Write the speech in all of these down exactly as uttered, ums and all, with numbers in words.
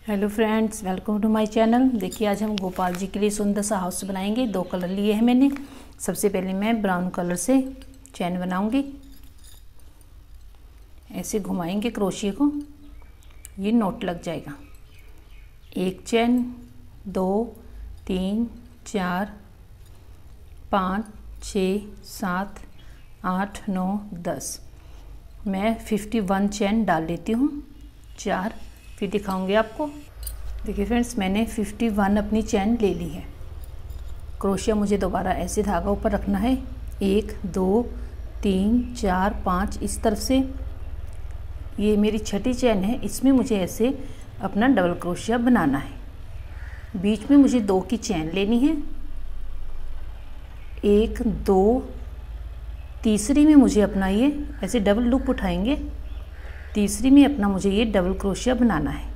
Hello friends, welcome to my channel. देखिए आज हम गोपाल जी के लिए सुंदर सा हाउस बनाएंगे। दो कलर लिए हैं मैंने। सबसे पहले मैं ब्राउन कलर से चैन बनाऊंगी। ऐसे घुमाएंगे क्रोशिया को, ये नोट लग जाएगा। एक चैन, दो, तीन, चार, पाँच, छः, सात, आठ, नौ, दस। मैं फिफ्टी वन चैन डाल लेती हूँ। चार फिर दिखाऊंगी आपको। देखिए फ्रेंड्स, मैंने फिफ्टी वन अपनी चैन ले ली है। क्रोशिया मुझे दोबारा ऐसे धागा ऊपर रखना है। एक, दो, तीन, चार, पाँच, इस तरफ से ये मेरी छठी चैन है, इसमें मुझे ऐसे अपना डबल क्रोशिया बनाना है। बीच में मुझे दो की चैन लेनी है। एक, दो, तीसरी में मुझे अपना ये ऐसे डबल लूप उठाएंगे। तीसरी में अपना मुझे ये डबल क्रोशिया बनाना है।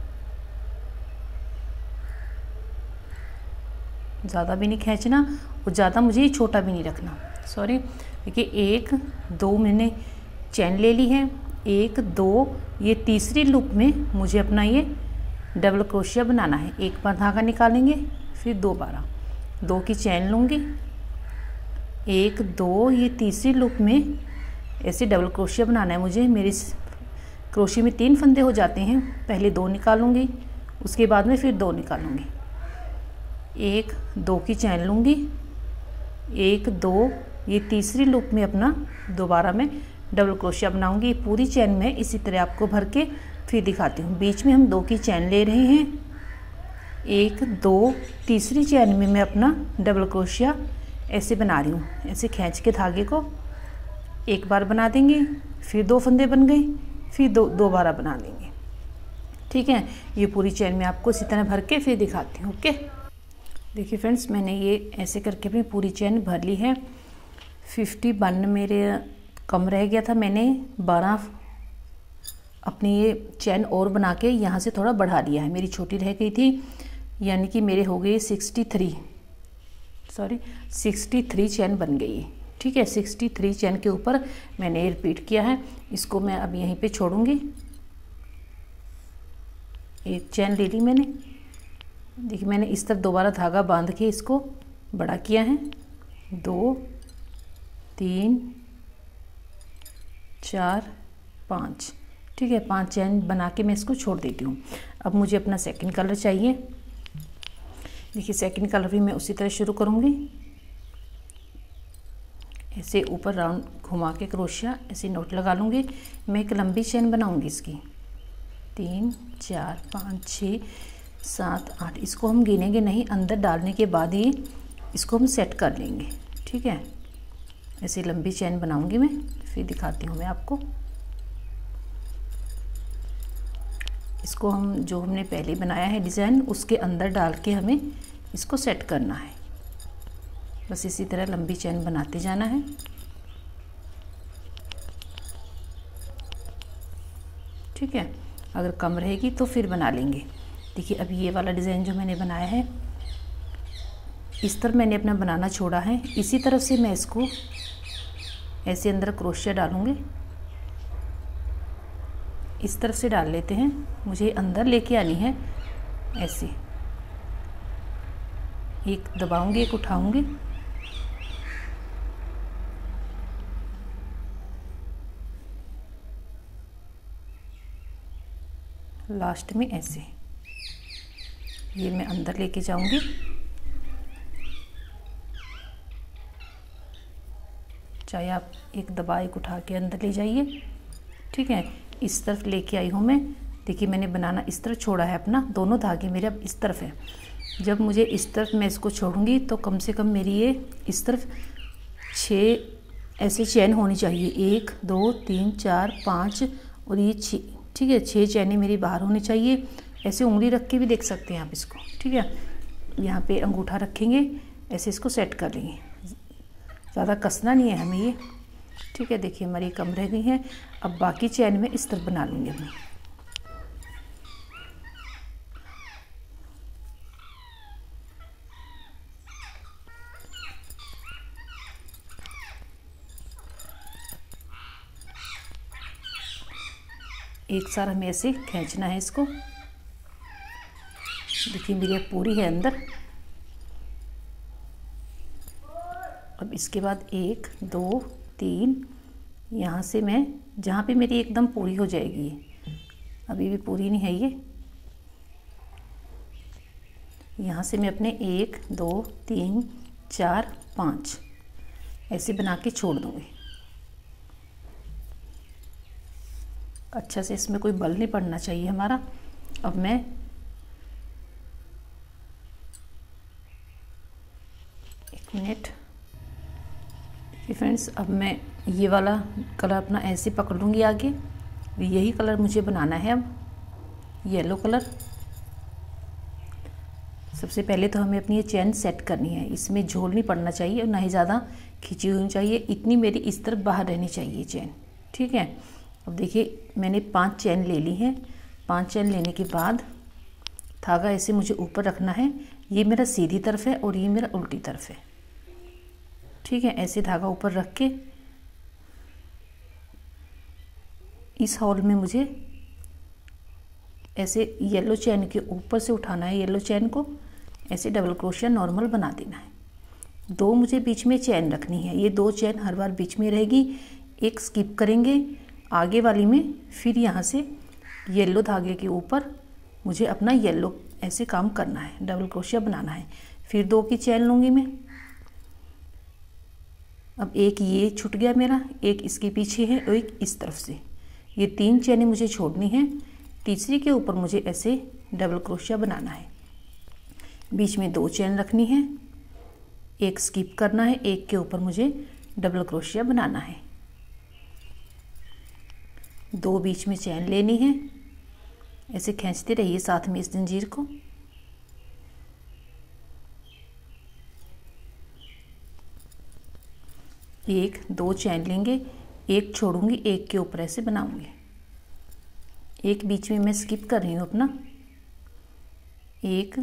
ज़्यादा भी नहीं खींचना और ज़्यादा मुझे ये छोटा भी नहीं रखना। सॉरी, देखिए एक, दो मैंने चैन ले ली है। एक, दो, ये तीसरी लूप में मुझे अपना ये डबल क्रोशिया बनाना है। एक बार धागा निकालेंगे, फिर दो बार दो की चैन लूँगी। एक, दो, ये तीसरी लूप में ऐसे डबल क्रोशिया बनाना है मुझे। मेरी क्रोशिया में तीन फंदे हो जाते हैं। पहले दो निकालूंगी, उसके बाद में फिर दो निकालूंगी। एक, दो की चैन लूँगी। एक, दो, ये तीसरी लूप में अपना दोबारा मैं डबल क्रोशिया बनाऊंगी। पूरी चैन में इसी तरह आपको भर के फिर दिखाती हूँ। बीच में हम दो की चैन ले रहे हैं। एक, दो, तीसरी चैन में मैं अपना डबल क्रोशिया ऐसे बना रही हूँ। ऐसे खींच के धागे को एक बार बना देंगे, फिर दो फंदे बन गए, फिर दो दोबारा बना देंगे। ठीक है, ये पूरी चैन में आपको इसी तरह भर के फिर दिखाती हूँ। ओके, देखिए फ्रेंड्स, मैंने ये ऐसे करके अपनी पूरी चैन भर ली है। फिफ्टी वन मेरे कम रह गया था, मैंने बारह अपनी ये चैन और बना के यहाँ से थोड़ा बढ़ा लिया है। मेरी छोटी रह गई थी, यानी कि मेरे हो गए sixty three sorry sixty three chain बन गई है। ठीक है, सिक्सटी थ्री चैन के ऊपर मैंने रिपीट किया है। इसको मैं अब यहीं पे छोड़ूंगी। एक चैन ले ली मैंने। देखिए मैंने इस तरफ दोबारा धागा बांध के इसको बड़ा किया है। दो, तीन, चार, पाँच। ठीक है, पांच चैन बना के मैं इसको छोड़ देती हूँ। अब मुझे अपना सेकंड कलर चाहिए। देखिए सेकंड कलर भी मैं उसी तरह शुरू करूँगी। ऐसे ऊपर राउंड घुमा के क्रोशिया ऐसे नोट लगा लूँगी। मैं एक लंबी चैन बनाऊँगी इसकी। तीन, चार, पाँच, छः, सात, आठ। इसको हम गिनेंगे नहीं, अंदर डालने के बाद ही इसको हम सेट कर लेंगे। ठीक है, ऐसे लंबी चैन बनाऊँगी मैं, फिर दिखाती हूँ मैं आपको। इसको हम जो हमने पहले बनाया है डिज़ाइन, उसके अंदर डाल के हमें इसको सेट करना है। बस इसी तरह लंबी चैन बनाते जाना है। ठीक है, अगर कम रहेगी तो फिर बना लेंगे। देखिए अब ये वाला डिज़ाइन जो मैंने बनाया है, इस तरफ मैंने अपना बनाना छोड़ा है। इसी तरफ से मैं इसको ऐसे अंदर क्रोशिया डालूँगी। इस तरफ से डाल लेते हैं। मुझे अंदर लेके आनी है। ऐसे एक दबाऊंगी, एक उठाऊंगी। लास्ट में ऐसे ये मैं अंदर लेके जाऊंगी। चाहे आप एक दबा एक उठा के अंदर ले जाइए। ठीक है, इस तरफ लेके आई हूँ मैं। देखिए मैंने बनाना इस तरफ छोड़ा है अपना, दोनों धागे मेरे अब इस तरफ है। जब मुझे इस तरफ मैं इसको छोड़ूंगी तो कम से कम मेरी ये इस तरफ छः ऐसे चैन होनी चाहिए। एक, दो, तीन, चार, पाँच और ये छः। ठीक है, छः चैनें मेरी बाहर होनी चाहिए। ऐसे उंगली रख के भी देख सकते हैं आप इसको। ठीक है, यहाँ पे अंगूठा रखेंगे, ऐसे इसको सेट कर लेंगे। ज़्यादा कसना नहीं है हमें ये। ठीक है, देखिए हमारी कम रह गई हैं। अब बाकी चैन में इस तरफ बना लेंगे अपनी। एक सार हमें ऐसे खींचना है इसको। देखिए मेरी अब पूरी है अंदर। अब इसके बाद एक दो तीन, यहाँ से मैं जहाँ पे मेरी एकदम पूरी हो जाएगी, ये अभी भी पूरी नहीं है ये, यहाँ से मैं अपने एक दो तीन चार पाँच ऐसे बना के छोड़ दूँगी। अच्छा से इसमें कोई बल नहीं पड़ना चाहिए हमारा। अब मैं एक मिनट फ्रेंड्स, अब मैं ये वाला कलर अपना ऐसे पकड़ लूँगी आगे। यही कलर मुझे बनाना है अब, येलो कलर। सबसे पहले तो हमें अपनी ये चैन सेट करनी है, इसमें झोल नहीं पड़ना चाहिए और ना ही ज़्यादा खींची होनी चाहिए, इतनी मेरी इस तरफ बाहर रहनी चाहिए चैन, ठीक है। अब देखिए मैंने पांच चैन ले ली हैं। पांच चैन लेने के बाद धागा ऐसे मुझे ऊपर रखना है, ये मेरा सीधी तरफ है और ये मेरा उल्टी तरफ है, ठीक है। ऐसे धागा ऊपर रख के इस हॉल में मुझे ऐसे येलो चैन के ऊपर से उठाना है, येलो चैन को ऐसे डबल क्रोशिया नॉर्मल बना देना है। दो मुझे बीच में चैन रखनी है, ये दो चैन हर बार बीच में रहेगी। एक स्किप करेंगे आगे वाली में, फिर यहाँ से येलो धागे के ऊपर मुझे अपना येलो ऐसे काम करना है, डबल क्रोशिया बनाना है। फिर दो की चैन लूँगी मैं। अब एक ये छूट गया मेरा, एक इसके पीछे है और एक इस तरफ से, ये तीन चैनें मुझे छोड़नी है। तीसरी के ऊपर मुझे ऐसे डबल क्रोशिया बनाना है, बीच में दो चैन रखनी है, एक स्किप करना है, एक के ऊपर मुझे डबल क्रोशिया बनाना है। दो बीच में चैन लेनी है, ऐसे खींचते रहिए साथ में इस जंजीर को। एक दो चैन लेंगे, एक छोड़ूंगी, एक के ऊपर ऐसे बनाऊंगी। एक बीच में मैं स्किप कर रही हूँ अपना, एक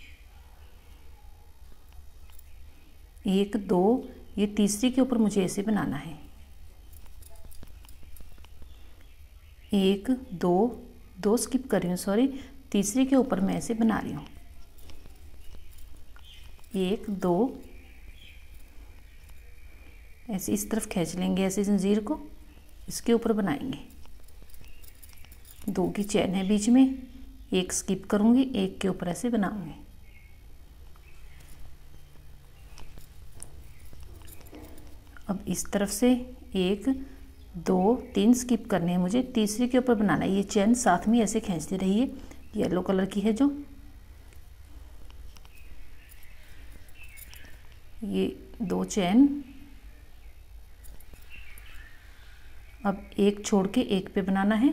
एक दो, ये तीसरी के ऊपर मुझे ऐसे बनाना है। एक दो, दो स्किप कर रही हूँ सॉरी, तीसरी के ऊपर मैं ऐसे बना रही हूँ। एक दो, ऐसे इस तरफ खींच लेंगे ऐसे जंजीर को, इसके ऊपर बनाएंगे। दो की चैन है बीच में, एक स्किप करूँगी, एक के ऊपर ऐसे बनाऊँगी। अब इस तरफ से एक दो तीन स्किप करने हैं मुझे, तीसरे के ऊपर बनाना है। ये चैन साथ में ऐसे खींचते रहिए, येलो कलर की है जो, ये दो चैन। अब एक छोड़ के एक पे बनाना है,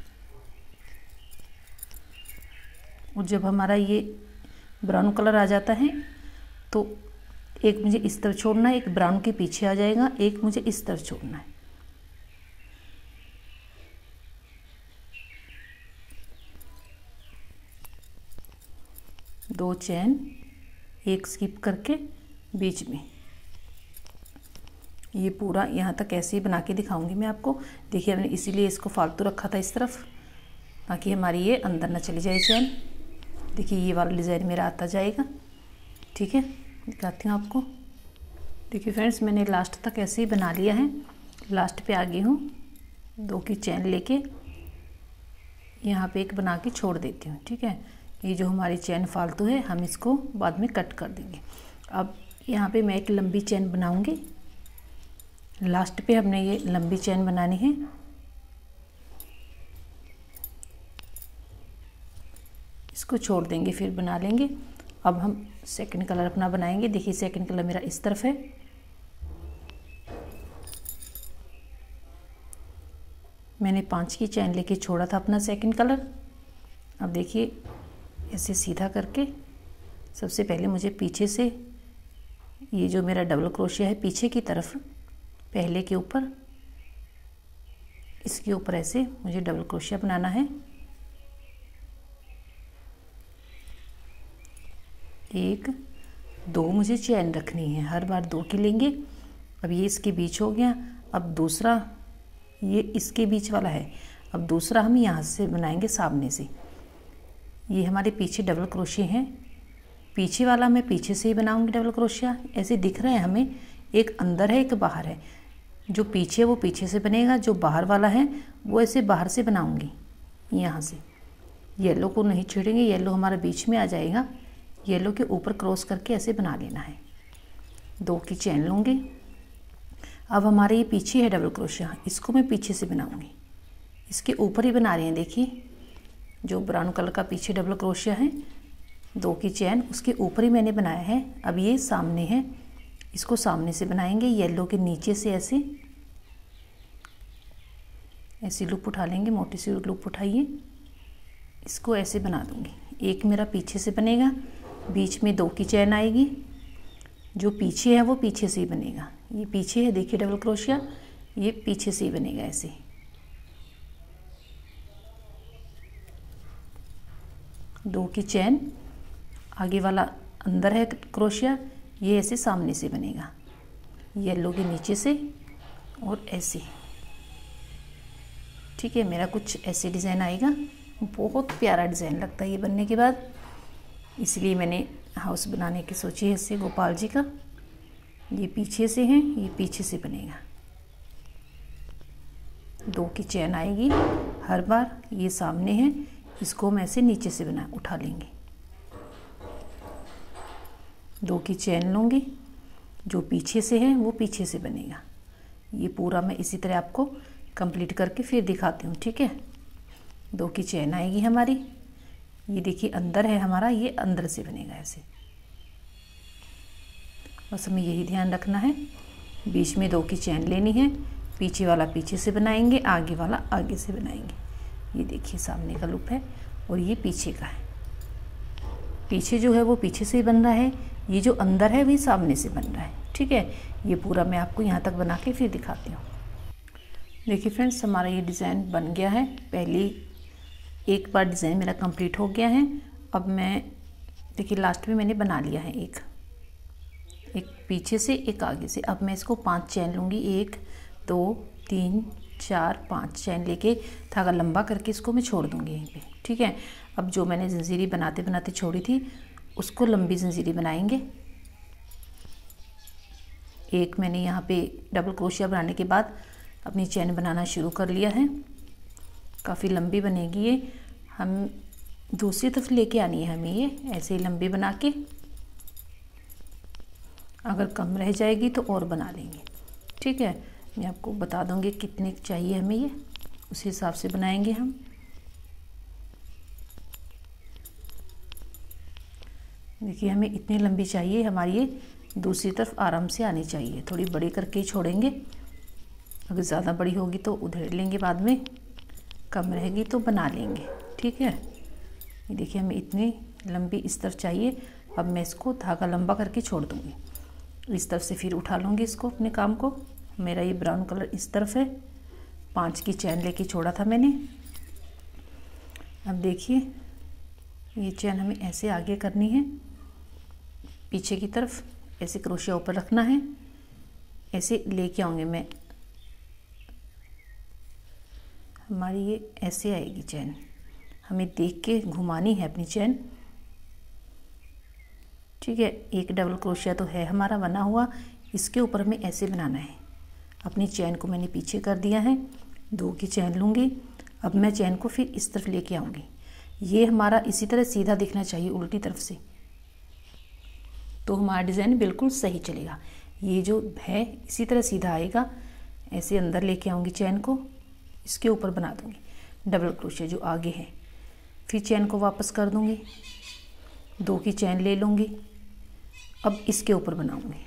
और जब हमारा ये ब्राउन कलर आ जाता है तो एक मुझे इस तरफ छोड़ना है, एक ब्राउन के पीछे आ जाएगा, एक मुझे इस तरफ छोड़ना है। दो चैन, एक स्किप करके बीच में, ये पूरा यहाँ तक ऐसे ही बना के दिखाऊंगी मैं आपको। देखिए हमने इसीलिए इसको फालतू रखा था इस तरफ, ताकि हमारी ये अंदर ना चली जाए चैन। देखिए ये वाला डिज़ाइन मेरा आता जाएगा, ठीक है। दिखाती हूँ आपको। देखिए फ्रेंड्स, मैंने लास्ट तक ऐसे ही बना लिया है, लास्ट पे आ गई हूँ। दो की चैन लेके यहाँ पे एक बना के छोड़ देती हूँ, ठीक है। ये जो हमारी चैन फालतू है हम इसको बाद में कट कर देंगे। अब यहाँ पे मैं एक लंबी चैन बनाऊँगी, लास्ट पे हमने ये लंबी चैन बनानी है। इसको छोड़ देंगे, फिर बना लेंगे। अब हम सेकंड कलर अपना बनाएंगे। देखिए सेकंड कलर मेरा इस तरफ है, मैंने पांच की चैन लेके छोड़ा था अपना सेकंड कलर। अब देखिए ऐसे सीधा करके सबसे पहले मुझे पीछे से, ये जो मेरा डबल क्रोशिया है पीछे की तरफ, पहले के ऊपर, इसके ऊपर ऐसे मुझे डबल क्रोशिया बनाना है। एक दो मुझे चैन रखनी है, हर बार दो की लेंगे। अब ये इसके बीच हो गया, अब दूसरा ये इसके बीच वाला है, अब दूसरा हम यहाँ से बनाएंगे सामने से। ये हमारे पीछे डबल क्रोशिया हैं, पीछे वाला मैं पीछे से ही बनाऊंगी डबल क्रोशिया। ऐसे दिख रहा है हमें, एक अंदर है एक बाहर है। जो पीछे वो पीछे से बनेगा, जो बाहर वाला है वो ऐसे बाहर से बनाऊंगी। यहाँ से येलो को नहीं छेड़ेंगे, येलो हमारा बीच में आ जाएगा। येलो के ऊपर क्रॉस करके ऐसे बना लेना है। दो की चैन लूँगी। अब हमारे ये पीछे है डबल क्रोशिया, इसको मैं पीछे से बनाऊंगी। इसके ऊपर ही बना रहे हैं, देखिए जो ब्राउन कलर का पीछे डबल क्रोशिया है, दो की चैन उसके ऊपर ही मैंने बनाया है। अब ये सामने है, इसको सामने से बनाएंगे। येलो के नीचे से ऐसे ऐसी लूप उठा लेंगे, मोटी सी लूप उठाइए, इसको ऐसे बना दूंगी। एक मेरा पीछे से बनेगा, बीच में दो की चैन आएगी। जो पीछे है वो पीछे से ही बनेगा। ये पीछे है, देखिए डबल क्रोशिया, ये पीछे से ही बनेगा ऐसे। दो की चैन, आगे वाला अंदर है क्रोशिया, ये ऐसे सामने से बनेगा, येलो के नीचे से और ऐसे। ठीक है, मेरा कुछ ऐसे डिज़ाइन आएगा। बहुत प्यारा डिज़ाइन लगता है ये बनने के बाद, इसलिए मैंने हाउस बनाने की सोची है इससे गोपाल जी का। ये पीछे से है, ये पीछे से बनेगा। दो की चैन आएगी हर बार। ये सामने है, इसको हम ऐसे नीचे से बना उठा लेंगे। दो की चैन लूँगी, जो पीछे से है वो पीछे से बनेगा। ये पूरा मैं इसी तरह आपको कंप्लीट करके फिर दिखाती हूँ। ठीक है, दो की चैन आएगी हमारी। ये देखिए अंदर है हमारा, ये अंदर से बनेगा ऐसे। बस हमें यही ध्यान रखना है, बीच में दो की चैन लेनी है। पीछे वाला पीछे से बनाएंगे, आगे वाला आगे से बनाएंगे। ये देखिए सामने का लूप है और ये पीछे का है। पीछे जो है वो पीछे से ही बन रहा है, ये जो अंदर है वही सामने से बन रहा है। ठीक है, ये पूरा मैं आपको यहाँ तक बना के फिर दिखाती हूँ। देखिए फ्रेंड्स, हमारा ये डिज़ाइन बन गया है। पहली एक बार डिज़ाइन मेरा कंप्लीट हो गया है। अब मैं देखिए लास्ट में मैंने बना लिया है एक एक पीछे से एक आगे से। अब मैं इसको पांच चैन लूँगी, एक दो तीन चार पाँच चैन लेके धागा लंबा करके इसको मैं छोड़ दूँगी यहीं पे। ठीक है, अब जो मैंने जंजीरी बनाते बनाते छोड़ी थी उसको लंबी जंजीरी बनाएंगे। एक मैंने यहाँ पे डबल क्रोशिया बनाने के बाद अपनी चैन बनाना शुरू कर लिया है। काफ़ी लंबी बनेगी ये, हम दूसरी तरफ लेके आनी है हमें, ये ऐसे ही लंबी बना के। अगर कम रह जाएगी तो और बना लेंगे। ठीक है, मैं आपको बता दूंगी कितने चाहिए हमें, ये उसी हिसाब से बनाएंगे हम। देखिए हमें इतनी लंबी चाहिए, हमारी ये दूसरी तरफ आराम से आनी चाहिए। थोड़ी बड़ी करके ही छोड़ेंगे, अगर ज़्यादा बड़ी होगी तो उधेड़ लेंगे बाद में, कम रहेगी तो बना लेंगे। ठीक है, ये देखिए हमें इतनी लंबी इस तरफ चाहिए। अब मैं इसको धागा लंबा करके छोड़ दूँगी, इस तरफ से फिर उठा लूँगी इसको अपने काम को। मेरा ये ब्राउन कलर इस तरफ है, पाँच की चैन लेके छोड़ा था मैंने। अब देखिए ये चैन हमें ऐसे आगे करनी है, पीछे की तरफ ऐसे क्रोशिया ऊपर रखना है, ऐसे लेके आऊँगी मैं। हमारी ये ऐसे आएगी चैन, हमें देख के घुमानी है अपनी चैन। ठीक है, एक डबल क्रोशिया तो है हमारा बना हुआ, इसके ऊपर हमें ऐसे बनाना है। अपनी चैन को मैंने पीछे कर दिया है, दो की चैन लूँगी। अब मैं चैन को फिर इस तरफ लेके आऊँगी। ये हमारा इसी तरह सीधा दिखना चाहिए उल्टी तरफ से, तो हमारा डिज़ाइन बिल्कुल सही चलेगा। ये जो है इसी तरह सीधा आएगा। ऐसे अंदर लेके आऊँगी चैन को, इसके ऊपर बना दूँगी डबल क्रोशिया जो आगे है। फिर चैन को वापस कर दूँगी, दो की चैन ले लूँगी। अब इसके ऊपर बनाऊँगी,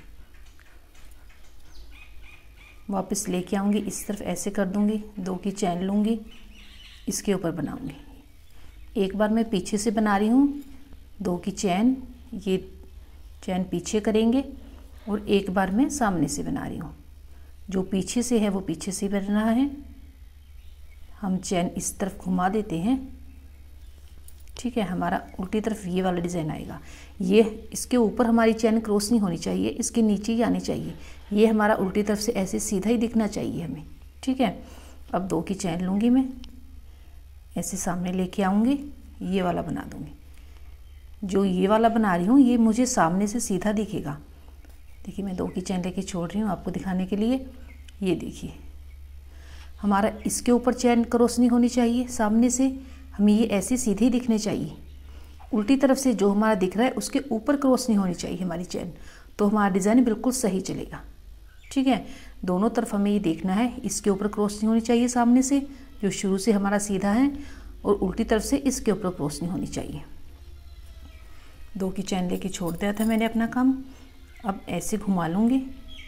वापस लेके आऊँगी इस तरफ, ऐसे कर दूँगी, दो की चैन लूँगी, इसके ऊपर बनाऊँगी। एक बार मैं पीछे से बना रही हूँ, दो की चैन, ये चैन पीछे करेंगे, और एक बार मैं सामने से बना रही हूँ। जो पीछे से है वो पीछे से बन रहा है, हम चैन इस तरफ घुमा देते हैं। ठीक है, हमारा उल्टी तरफ ये वाला डिज़ाइन आएगा। ये इसके ऊपर हमारी चैन क्रॉस नहीं होनी चाहिए, इसके नीचे ही आनी चाहिए। ये हमारा उल्टी तरफ से ऐसे सीधा ही दिखना चाहिए हमें। ठीक है, अब दो की चैन लूँगी मैं, ऐसे सामने लेके आऊँगी, ये वाला बना दूँगी। जो ये वाला बना रही हूँ ये मुझे सामने से सीधा दिखेगा। देखिए मैं दो की चैन लेके छोड़ रही हूँ आपको दिखाने के लिए। ये देखिए हमारा इसके ऊपर चैन क्रॉस नहीं होनी चाहिए, सामने से हमें ये ऐसे सीधे दिखने चाहिए। उल्टी तरफ से जो हमारा दिख रहा है उसके ऊपर क्रॉस नहीं होनी चाहिए हमारी चैन, तो हमारा डिज़ाइन बिल्कुल सही चलेगा। ठीक है, दोनों तरफ हमें ये देखना है, इसके ऊपर क्रॉस नहीं होनी चाहिए सामने से, जो शुरू से हमारा सीधा है, और उल्टी तरफ से इसके ऊपर क्रॉस नहीं होनी चाहिए। दो की चैन लेके छोड़ दिया था मैंने अपना काम। अब ऐसे घुमा लूँगी,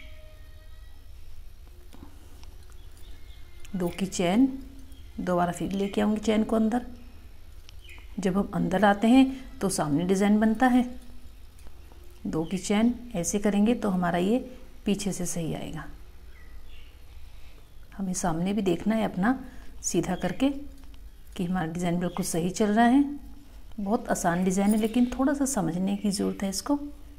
दो की चैन, दोबारा फिर लेके आऊँगी चैन को अंदर। जब हम अंदर आते हैं तो सामने डिज़ाइन बनता है। दो की चैन ऐसे करेंगे तो हमारा ये पीछे से सही आएगा। हमें सामने भी देखना है अपना सीधा करके कि हमारा डिज़ाइन बिल्कुल सही चल रहा है। बहुत आसान डिज़ाइन है लेकिन थोड़ा सा समझने की ज़रूरत है इसको,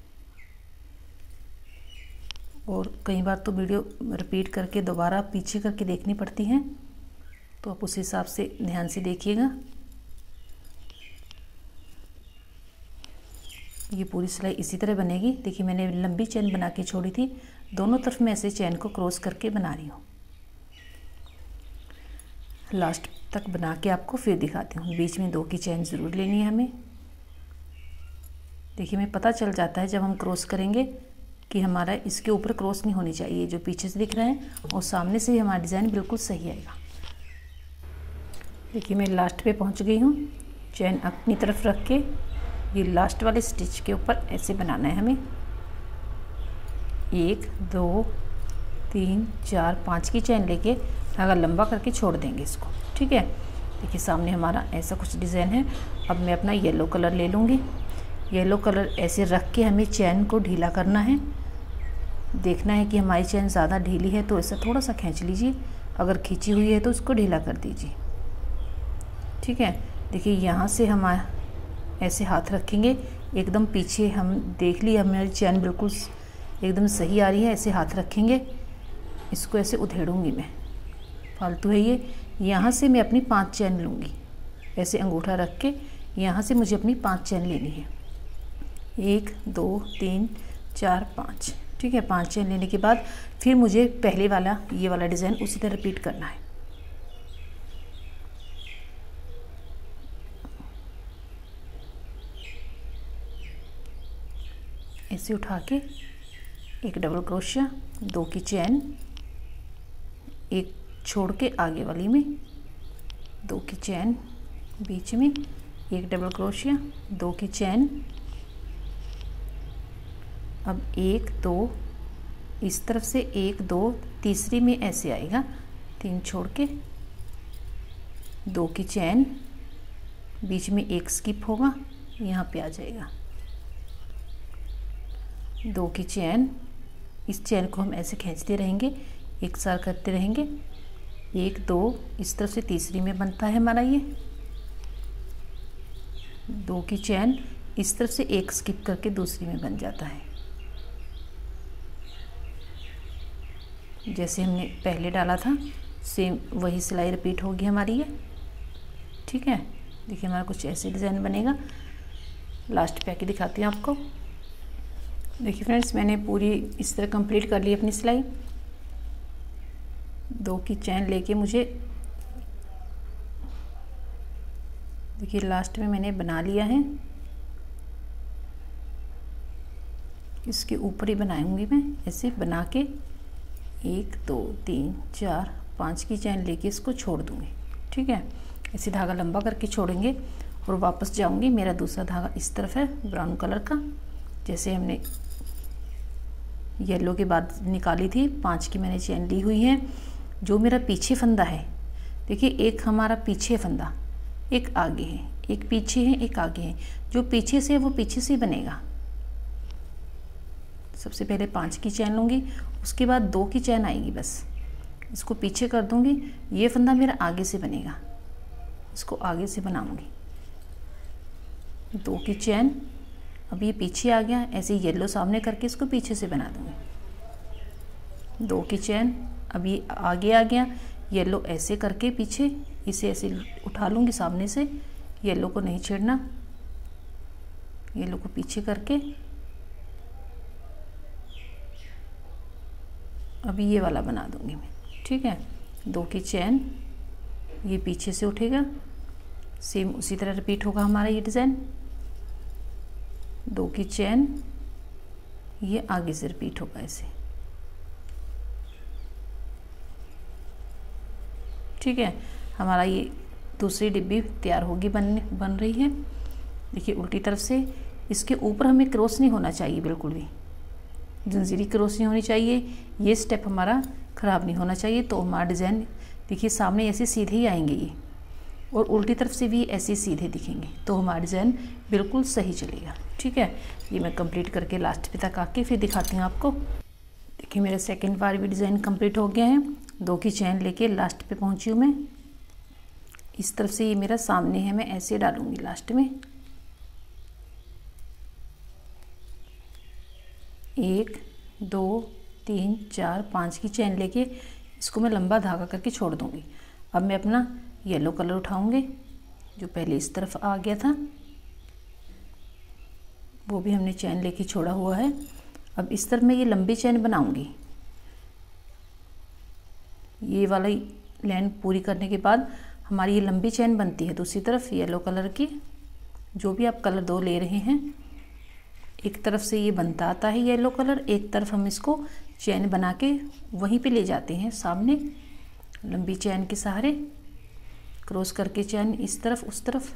और कई बार तो वीडियो रिपीट करके दोबारा पीछे करके देखनी पड़ती है, तो आप उस हिसाब से ध्यान से देखिएगा। ये पूरी सिलाई इसी तरह बनेगी। देखिए मैंने लंबी चैन बना के छोड़ी थी, दोनों तरफ मैं ऐसे चैन को क्रॉस करके बना रही हूँ। लास्ट तक बना के आपको फिर दिखाती हूँ। बीच में दो की चैन ज़रूर लेनी है हमें। देखिए मैं पता चल जाता है जब हम क्रॉस करेंगे कि हमारा इसके ऊपर क्रॉस नहीं होनी चाहिए, जो पीछे से दिख रहा है, और सामने से ही हमारा डिज़ाइन बिल्कुल सही आएगा। देखिए मैं लास्ट पे पहुँच गई हूँ। चैन अपनी तरफ रख के ये लास्ट वाले स्टिच के ऊपर ऐसे बनाना है हमें। एक, दो, तीन, चार, पाँच की चैन लेके धागा लंबा करके छोड़ देंगे इसको। ठीक है, देखिए सामने हमारा ऐसा कुछ डिज़ाइन है। अब मैं अपना येलो कलर ले लूँगी। येलो कलर ऐसे रख के हमें चैन को ढीला करना है। देखना है कि हमारी चैन ज़्यादा ढीली है तो ऐसा थोड़ा सा खींच लीजिए, अगर खींची हुई है तो उसको ढीला कर दीजिए। ठीक है, देखिए यहाँ से हम ऐसे हाथ रखेंगे एकदम पीछे, हम देख लिए हमारी चैन बिल्कुल एकदम सही आ रही है। ऐसे हाथ रखेंगे, इसको ऐसे उधेड़ूंगी मैं, फालतू है ये। यहाँ से मैं अपनी पांच चैन लूँगी, ऐसे अंगूठा रख के यहाँ से मुझे अपनी पांच चैन लेनी है। एक, दो, तीन, चार, पाँच। ठीक है, पांच चैन लेने के बाद फिर मुझे पहले वाला ये वाला डिज़ाइन उसी तरह रिपीट करना है। ऐसे उठा के एक डबल क्रोशिया, दो की चैन, एक छोड़ के आगे वाली में दो की चैन, बीच में एक डबल क्रोशिया, दो की चैन। अब एक, दो, इस तरफ से एक, दो, तीसरी में ऐसे आएगा, तीन छोड़ के दो की चैन, बीच में एक स्किप होगा, यहाँ पे आ जाएगा दो की चैन। इस चैन को हम ऐसे खींचते रहेंगे, एक साथ करते रहेंगे। एक, दो, इस तरफ से तीसरी में बनता है हमारा ये दो की चैन, इस तरफ से एक स्किप करके दूसरी में बन जाता है। जैसे हमने पहले डाला था सेम वही सिलाई रिपीट होगी हमारी ये। ठीक है, देखिए हमारा कुछ ऐसे डिज़ाइन बनेगा। लास्ट पे आके दिखाती हूँ आपको। देखिए फ्रेंड्स, मैंने पूरी इस तरह कंप्लीट कर ली अपनी सिलाई। दो की चैन लेके मुझे, देखिए लास्ट में मैंने बना लिया है, इसके ऊपर ही बनाऊंगी मैं। ऐसे बना के एक, दो, तीन, चार, पाँच की चैन लेके इसको छोड़ दूंगी। ठीक है, ऐसे धागा लंबा करके छोड़ेंगे और वापस जाऊंगी। मेरा दूसरा धागा इस तरफ है ब्राउन कलर का, जैसे हमने येलो के बाद निकाली थी। पाँच की मैंने चैन ली हुई है। जो मेरा पीछे फंदा है, देखिए एक हमारा पीछे फंदा, एक आगे है, एक पीछे है, एक आगे है। जो पीछे से है वो पीछे से बनेगा। सबसे पहले पाँच की चैन लूँगी, उसके बाद दो की चैन आएगी, बस इसको पीछे कर दूँगी। ये फंदा मेरा आगे से बनेगा, इसको आगे से बनाऊँगी। दो की चैन, अब ये पीछे आ गया, ऐसे येलो सामने करके इसको पीछे से बना दूँगी। दो की चैन, अब ये आगे आ गया, येलो ऐसे करके पीछे, इसे ऐसे उठा लूँगी सामने से, येलो को नहीं छेड़ना, येलो को पीछे करके अभी ये वाला बना दूंगी मैं। ठीक है, दो की चैन, ये पीछे से उठेगा, सेम उसी तरह रिपीट होगा हमारा ये डिज़ाइन। दो की चैन, ये आगे से रिपीट होगा ऐसे। ठीक है, हमारा ये दूसरी डिब्बी तैयार होगी, बन बन रही है। देखिए उल्टी तरफ से, इसके ऊपर हमें क्रॉस नहीं होना चाहिए, बिल्कुल भी जंजीरी क्रॉस नहीं होनी चाहिए, ये स्टेप हमारा ख़राब नहीं होना चाहिए। तो हमारा डिज़ाइन देखिए सामने ऐसे सीधे ही आएंगे ये, और उल्टी तरफ से भी ऐसे सीधे दिखेंगे, तो हमारा डिज़ाइन बिल्कुल सही चलेगा। ठीक है, ये मैं कंप्लीट करके लास्ट पे तक आके फिर दिखाती हूँ आपको। देखिए मेरा सेकंड बार भी डिज़ाइन कंप्लीट हो गया है। दो की चैन लेके लास्ट पे पहुँची हूँ मैं। इस तरफ से ये मेरा सामने है, मैं ऐसे डालूँगी लास्ट में। एक, दो, तीन, चार, पाँच की चैन लेके इसको मैं लंबा धागा करके छोड़ दूँगी। अब मैं अपना येलो कलर उठाऊँगी, जो पहले इस तरफ आ गया था, वो भी हमने चैन लेके छोड़ा हुआ है। अब इस तरफ मैं ये लंबी चैन बनाऊँगी। ये वाला लाइन पूरी करने के बाद हमारी ये लंबी चैन बनती है दूसरी तरफ येलो कलर की। जो भी आप कलर दो ले रहे हैं, एक तरफ से ये बनता आता है येलो कलर, एक तरफ हम इसको चैन बना के वहीं पे ले जाते हैं सामने, लंबी चैन के सहारे क्रॉस करके चैन इस तरफ उस तरफ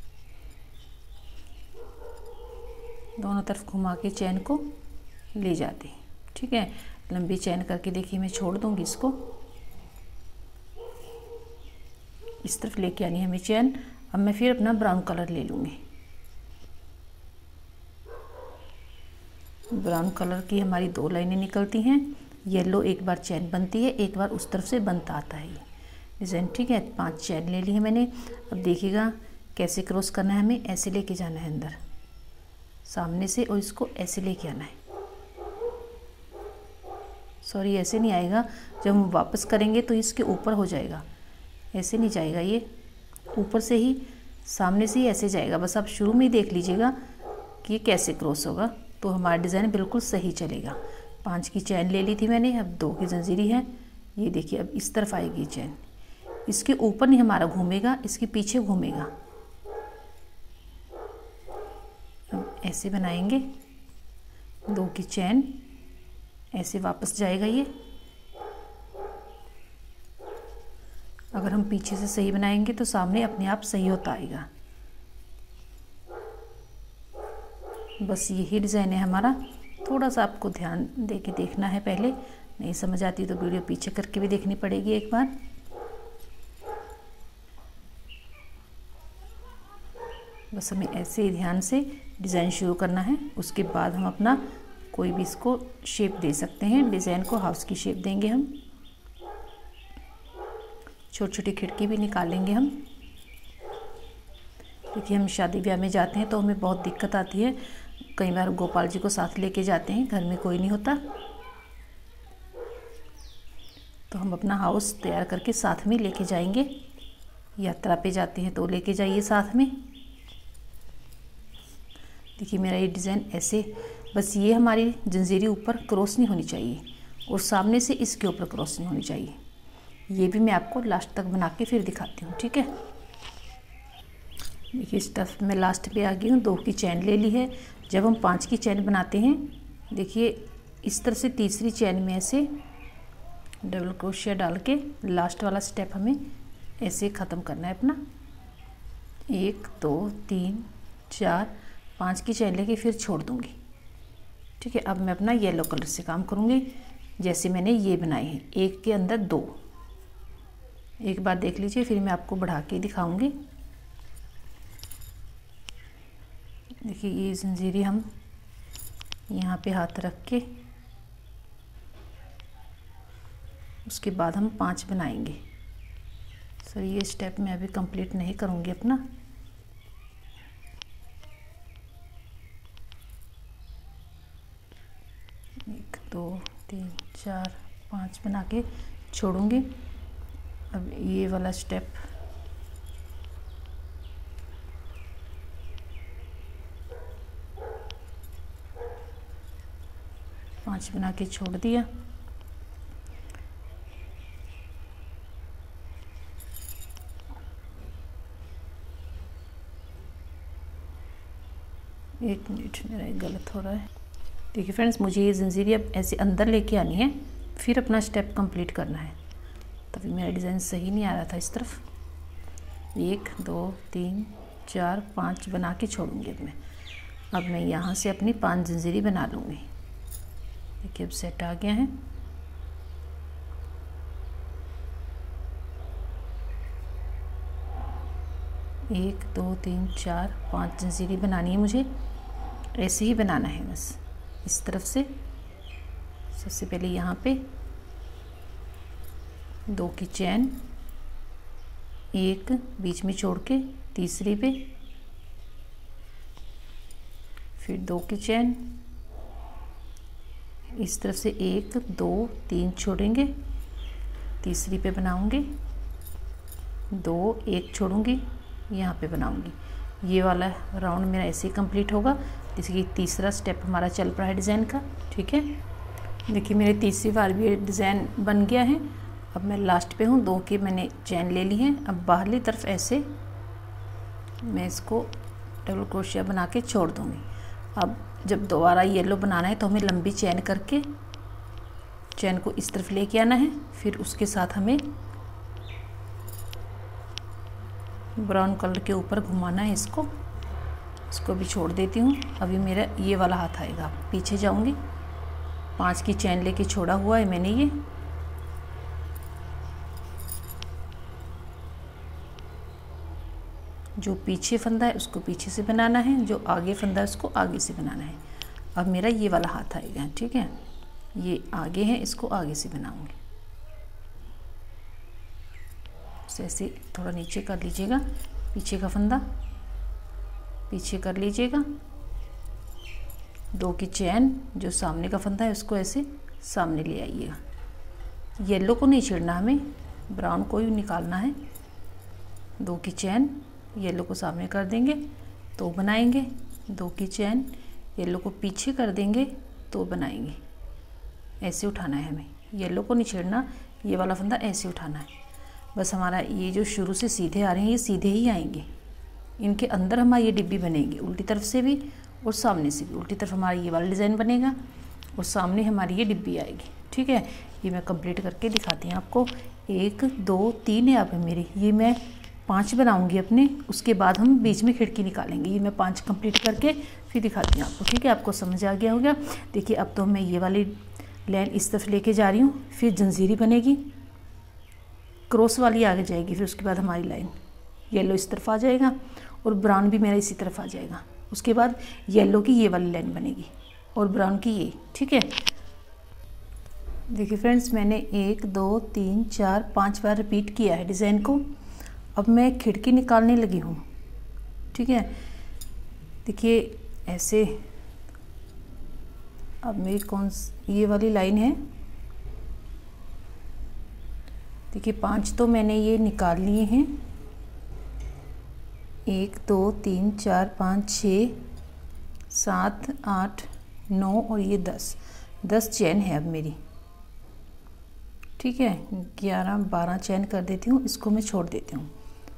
दोनों तरफ घुमा के चैन को ले जाते हैं। ठीक है, लंबी चैन करके देखिए मैं छोड़ दूंगी इसको, इस तरफ लेके आनी है हमें चैन। अब मैं फिर अपना ब्राउन कलर ले लूँगी। ब्राउन कलर की हमारी दो लाइनें निकलती हैं, येलो एक बार चैन बनती है, एक बार उस तरफ से बनता आता है ये डिज़ाइन। ठीक है, पांच चैन ले ली है मैंने। अब देखिएगा कैसे क्रॉस करना है, हमें ऐसे लेके जाना है अंदर सामने से, और इसको ऐसे लेके आना है। सॉरी ऐसे नहीं आएगा, जब हम वापस करेंगे तो इसके ऊपर हो जाएगा, ऐसे नहीं जाएगा, ये ऊपर से ही सामने से ही ऐसे जाएगा। बस आप शुरू में ही देख लीजिएगा कि ये कैसे क्रॉस होगा, तो हमारा डिज़ाइन बिल्कुल सही चलेगा। पांच की चैन ले ली थी मैंने, अब दो की जंजीरी है। ये देखिए अब इस तरफ आएगी चैन, इसके ऊपर नहीं हमारा घूमेगा, इसके पीछे घूमेगा। अब ऐसे बनाएंगे, दो की चैन, ऐसे वापस जाएगा ये। अगर हम पीछे से सही बनाएंगे तो सामने अपने आप सही होता आएगा। बस यही डिज़ाइन है हमारा। थोड़ा सा आपको ध्यान दे के देखना है, पहले नहीं समझ आती तो वीडियो पीछे करके भी देखनी पड़ेगी एक बार। बस हमें ऐसे ही ध्यान से डिज़ाइन शुरू करना है, उसके बाद हम अपना कोई भी इसको शेप दे सकते हैं। डिज़ाइन को हाउस की शेप देंगे हम, छोटी छोटी खिड़की भी निकालेंगे हम। देखिए हम शादी ब्याह में जाते हैं तो हमें बहुत दिक्कत आती है, कई बार गोपाल जी को साथ लेके जाते हैं, घर में कोई नहीं होता, तो हम अपना हाउस तैयार करके साथ में लेके जाएंगे। यात्रा पे जाते हैं तो लेके जाइए साथ में। देखिए मेरा ये डिज़ाइन ऐसे, बस ये हमारी जंजीरी ऊपर क्रॉस नहीं होनी चाहिए और सामने से इसके ऊपर क्रॉस नहीं होनी चाहिए। ये भी मैं आपको लास्ट तक बना के फिर दिखाती हूँ। ठीक है, देखिए इस तरफ मैं लास्ट पे आ गई हूँ, दो की चैन ले ली है। जब हम पांच की चैन बनाते हैं, देखिए इस तरह से तीसरी चैन में ऐसे डबल क्रोशिया डाल के लास्ट वाला स्टेप हमें ऐसे ख़त्म करना है अपना। एक, दो, तीन, चार, पांच की चैन लेके फिर छोड़ दूँगी। ठीक है, अब मैं अपना येलो कलर से काम करूँगी, जैसे मैंने ये बनाए हैं, एक के अंदर दो। एक बार देख लीजिए, फिर मैं आपको बढ़ा के दिखाऊंगी। देखिए ये जंजीरी हम यहाँ पे हाथ रख के उसके बाद हम पांच बनाएंगे। सर ये स्टेप मैं अभी कंप्लीट नहीं करूँगी अपना। एक, दो, तीन, चार, पाँच बना के छोड़ूंगी। अब ये वाला स्टेप पांच बना के छोड़ दिया। एक मिनट, मेरा एक गलत हो रहा है। देखिए फ्रेंड्स, मुझे ये जंजीर अब ऐसे अंदर लेके आनी है, फिर अपना स्टेप कंप्लीट करना है। तभी मेरा डिज़ाइन सही नहीं आ रहा था। इस तरफ एक दो तीन चार पाँच बना के छोड़ूंगी अब मैं। अब मैं यहाँ से अपनी पांच जंजीरी बना लूँगी। देखिए अब सेट आ गया है। एक दो तीन चार पाँच जंजीरी बनानी है मुझे, ऐसे ही बनाना है बस। इस तरफ से सबसे पहले यहाँ पे दो की चैन, एक बीच में छोड़ के तीसरी पे, फिर दो की चैन, इस तरफ से एक दो तीन छोड़ेंगे, तीसरी पे बनाऊंगी, दो एक छोड़ूंगी, यहाँ पे बनाऊंगी। ये वाला राउंड मेरा ऐसे ही कंप्लीट होगा। जैसे कि तीसरा स्टेप हमारा चल रहा है डिज़ाइन का। ठीक है, देखिए मेरे तीसरी बार भी डिज़ाइन बन गया है। अब मैं लास्ट पे हूँ, दो की मैंने चैन ले ली है। अब बाहरली तरफ ऐसे मैं इसको डबल क्रोशिया बना के छोड़ दूँगी। अब जब दोबारा येलो बनाना है तो हमें लंबी चैन करके चैन को इस तरफ लेके आना है, फिर उसके साथ हमें ब्राउन कलर के ऊपर घुमाना है इसको। इसको भी छोड़ देती हूँ। अभी मेरा ये वाला हाथ आएगा, पीछे जाऊँगी, पांच की चैन लेके छोड़ा हुआ है मैंने। ये जो पीछे फंदा है उसको पीछे से बनाना है, जो आगे फंदा है उसको आगे से बनाना है। अब मेरा ये वाला हाथ आएगा। ठीक है, ये आगे है, इसको आगे से बनाऊंगी। ऐसे थोड़ा नीचे कर लीजिएगा, पीछे का फंदा पीछे कर लीजिएगा। दो की चैन, जो सामने का फंदा है उसको ऐसे सामने ले आइएगा। येलो को नहीं छेड़ना, हमें ब्राउन को ही निकालना है। दो की चैन, येलो को सामने कर देंगे तो बनाएंगे। दो की चैन, येलो को पीछे कर देंगे तो बनाएंगे। ऐसे उठाना है हमें, येलो को नहीं छेड़ना, ये वाला फंदा ऐसे उठाना है बस। हमारा ये जो शुरू से सीधे आ रहे हैं ये सीधे ही आएंगे। इनके अंदर हमारी ये डिब्बी बनेगी, उल्टी तरफ से भी और सामने से भी। उल्टी तरफ हमारा ये वाला डिज़ाइन बनेगा और सामने हमारी ये डिब्बी आएगी। ठीक है, ये मैं कंप्लीट करके दिखाती हूँ आपको। एक दो तीन है अब मेरी, ये मैं पांच बनाऊंगी अपने, उसके बाद हम बीच में खिड़की निकालेंगे। ये मैं पांच कंप्लीट करके फिर दिखाती हूँ आपको। ठीक है, आपको समझ आ गया होगा। देखिए अब तो मैं ये वाली लाइन इस तरफ लेके जा रही हूँ, फिर जंजीरी बनेगी, क्रॉस वाली आगे जाएगी, फिर उसके बाद हमारी लाइन येलो इस तरफ आ जाएगा और ब्राउन भी मेरा इसी तरफ आ जाएगा। उसके बाद येलो की ये वाली लाइन बनेगी और ब्राउन की ये। ठीक है, देखिए फ्रेंड्स, मैंने एक दो तीन चार पाँच बार रिपीट किया है डिज़ाइन को। अब मैं खिड़की निकालने लगी हूँ। ठीक है, देखिए ऐसे। अब मेरी कौन सी ये वाली लाइन है, देखिए पांच तो मैंने ये निकाल लिए हैं। एक दो तीन चार पाँच छः सात आठ नौ और ये दस दस चैन है अब मेरी। ठीक है, ग्यारह बारह चैन कर देती हूँ, इसको मैं छोड़ देती हूँ।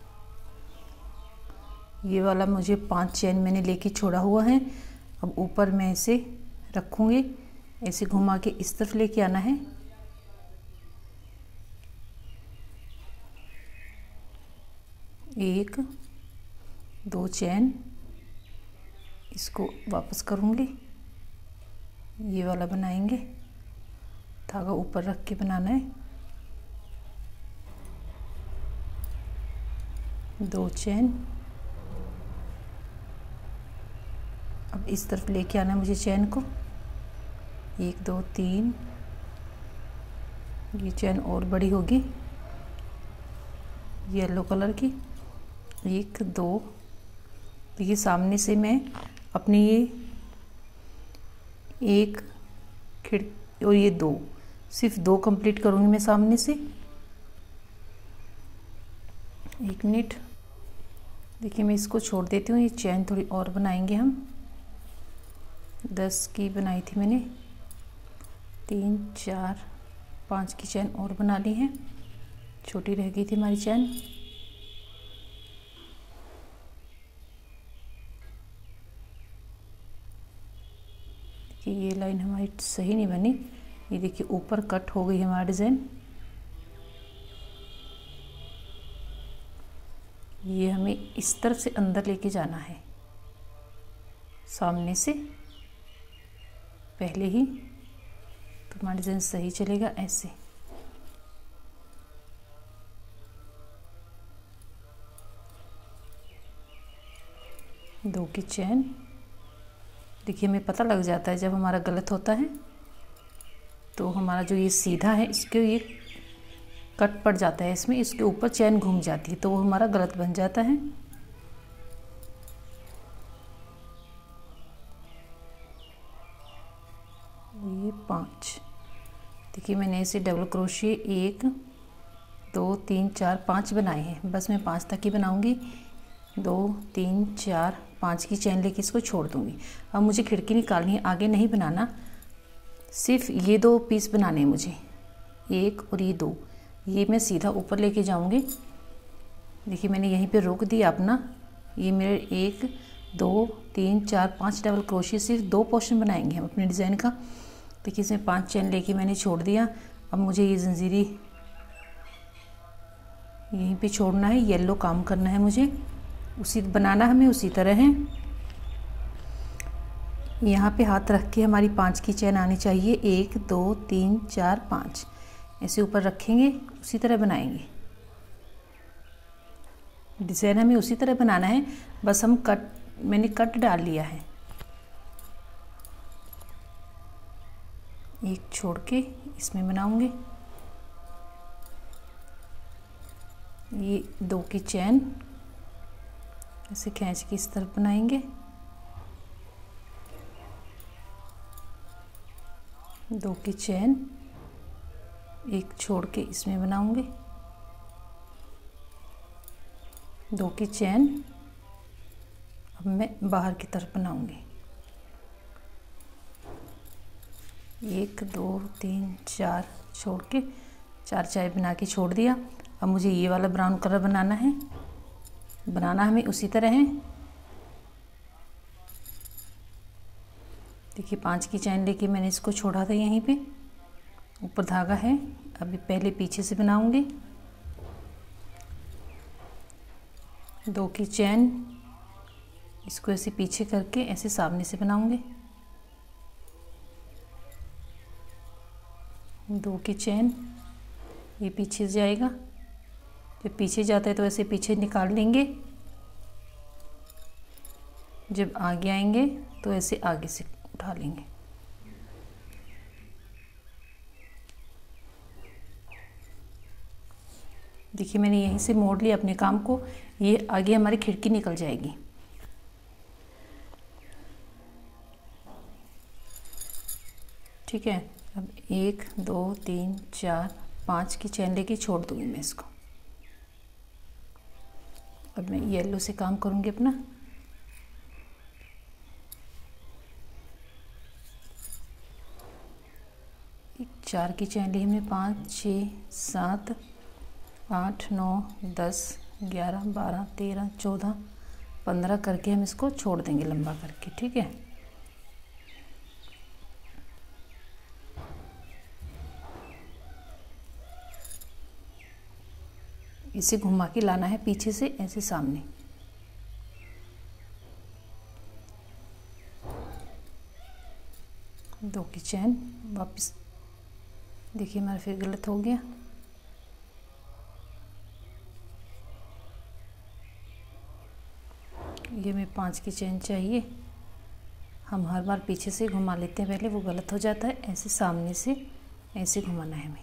ये वाला मुझे पांच चैन मैंने लेके छोड़ा हुआ है। अब ऊपर मैं इसे रखूँगी, ऐसे घुमा के इस तरफ लेके आना है। एक दो चैन, इसको वापस करूँगी, ये वाला बनाएंगे, धागा ऊपर रख के बनाना है। दो चैन, अब इस तरफ लेके आना है मुझे चैन को। एक दो तीन, ये चैन और बड़ी होगी येलो कलर की। एक दो, ये सामने से मैं अपनी ये एक खिड़ और ये दो, सिर्फ दो कंप्लीट करूँगी मैं सामने से। एक मिनट, देखिए मैं इसको छोड़ देती हूँ। ये चैन थोड़ी और बनाएंगे हम, दस की बनाई थी मैंने। तीन चार पाँच की चैन और बना ली है, छोटी रह गई थी हमारी चैन। देखिए ये लाइन हमारी सही नहीं बनी, ये देखिए ऊपर कट हो गई हमारा डिज़ाइन। ये हमें इस तरफ से अंदर लेके जाना है, सामने से पहले ही, तो हमारा डिज़ाइन सही चलेगा। ऐसे दो की चैन। देखिए हमें पता लग जाता है जब हमारा गलत होता है, तो हमारा जो ये सीधा है इसके ये कट पड़ जाता है, इसमें इसके ऊपर चैन घूम जाती है, तो वो हमारा गलत बन जाता है। ये पाँच, देखिए मैंने ऐसे डबल क्रोशिया एक दो तीन चार पाँच बनाए हैं, बस मैं पाँच तक ही बनाऊंगी। दो तीन चार पाँच की चैन लेके इसको छोड़ दूंगी। अब मुझे खिड़की निकालनी है, आगे नहीं बनाना, सिर्फ ये दो पीस बनाने हैं मुझे, एक और ये दो, ये मैं सीधा ऊपर लेके जाऊंगी। देखिए मैंने यहीं पे रोक दिया अपना, ये मेरे एक दो तीन चार पाँच डबल क्रोशिया, सिर्फ दो पोर्शन बनाएंगे हम अपने डिज़ाइन का। देखिए इसमें पांच चैन लेके मैंने छोड़ दिया। अब मुझे ये जंजीरी यहीं पे छोड़ना है, येलो काम करना है मुझे, उसी बनाना हमें उसी तरह है। यहाँ पे हाथ रख के हमारी पाँच की चैन आनी चाहिए, एक दो तीन चार पाँच, ऐसे ऊपर रखेंगे, उसी तरह बनाएंगे। डिज़ाइन हमें उसी तरह बनाना है, बस हम कट, मैंने कट डाल लिया है। एक छोड़ के इसमें बनाऊंगे, ये दो की चैन ऐसे खींच के इस तरफ बनाएंगे, दो की चैन एक छोड़ के इसमें बनाऊंगे, दो की चैन अब मैं बाहर की तरफ बनाऊंगी। एक दो तीन चार छोड़ के चार चाय बना के छोड़ दिया। अब मुझे ये वाला ब्राउन कलर बनाना है, बनाना हमें उसी तरह है। देखिए पांच की चैन लेके मैंने इसको छोड़ा था, यहीं पे ऊपर धागा है। अभी पहले पीछे से बनाऊंगी, दो की चैन इसको ऐसे पीछे करके ऐसे सामने से बनाऊंगी, दो की चैन ये पीछे जाएगा, जब पीछे जाता है तो ऐसे पीछे निकाल लेंगे, जब आगे आएंगे तो ऐसे आगे से उठा लेंगे। देखिए मैंने यहीं से मोड़ लिया अपने काम को, ये आगे हमारी खिड़की निकल जाएगी। ठीक है, अब एक दो तीन चार पाँच की चैन लेके छोड़ दूंगी मैं इसको। अब मैं येलो से काम करूंगी अपना, चार की चैन ली हमने, पाँच छः सात आठ नौ दस ग्यारह बारह तेरह चौदह पंद्रह करके हम इसको छोड़ देंगे लंबा करके। ठीक है, इसे घुमा के लाना है पीछे से ऐसे सामने। दो की चैन वापस, देखिए हमारा फिर गलत हो गया। ये में पाँच की चैन चाहिए, हम हर बार पीछे से घुमा लेते हैं, पहले वो गलत हो जाता है। ऐसे सामने से ऐसे घुमाना है हमें।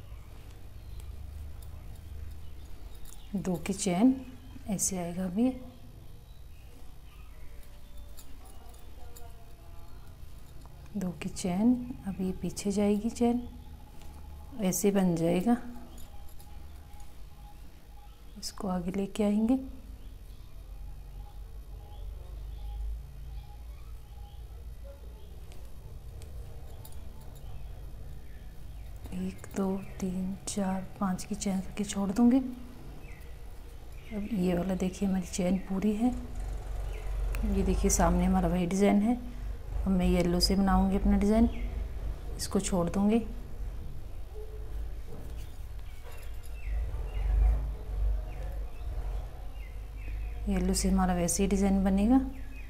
दो की चैन ऐसे आएगा अभी, दो की चैन अब ये पीछे जाएगी, चैन ऐसे बन जाएगा, इसको आगे लेके आएंगे। एक दो तीन चार पाँच की चेन करके छोड़ दूँगी। अब ये वाला देखिए हमारी चेन पूरी है। ये देखिए सामने हमारा वही डिज़ाइन है। अब मैं येलो से बनाऊँगी अपना डिज़ाइन, इसको छोड़ दूँगी। येलो से हमारा वैसे ही डिज़ाइन बनेगा।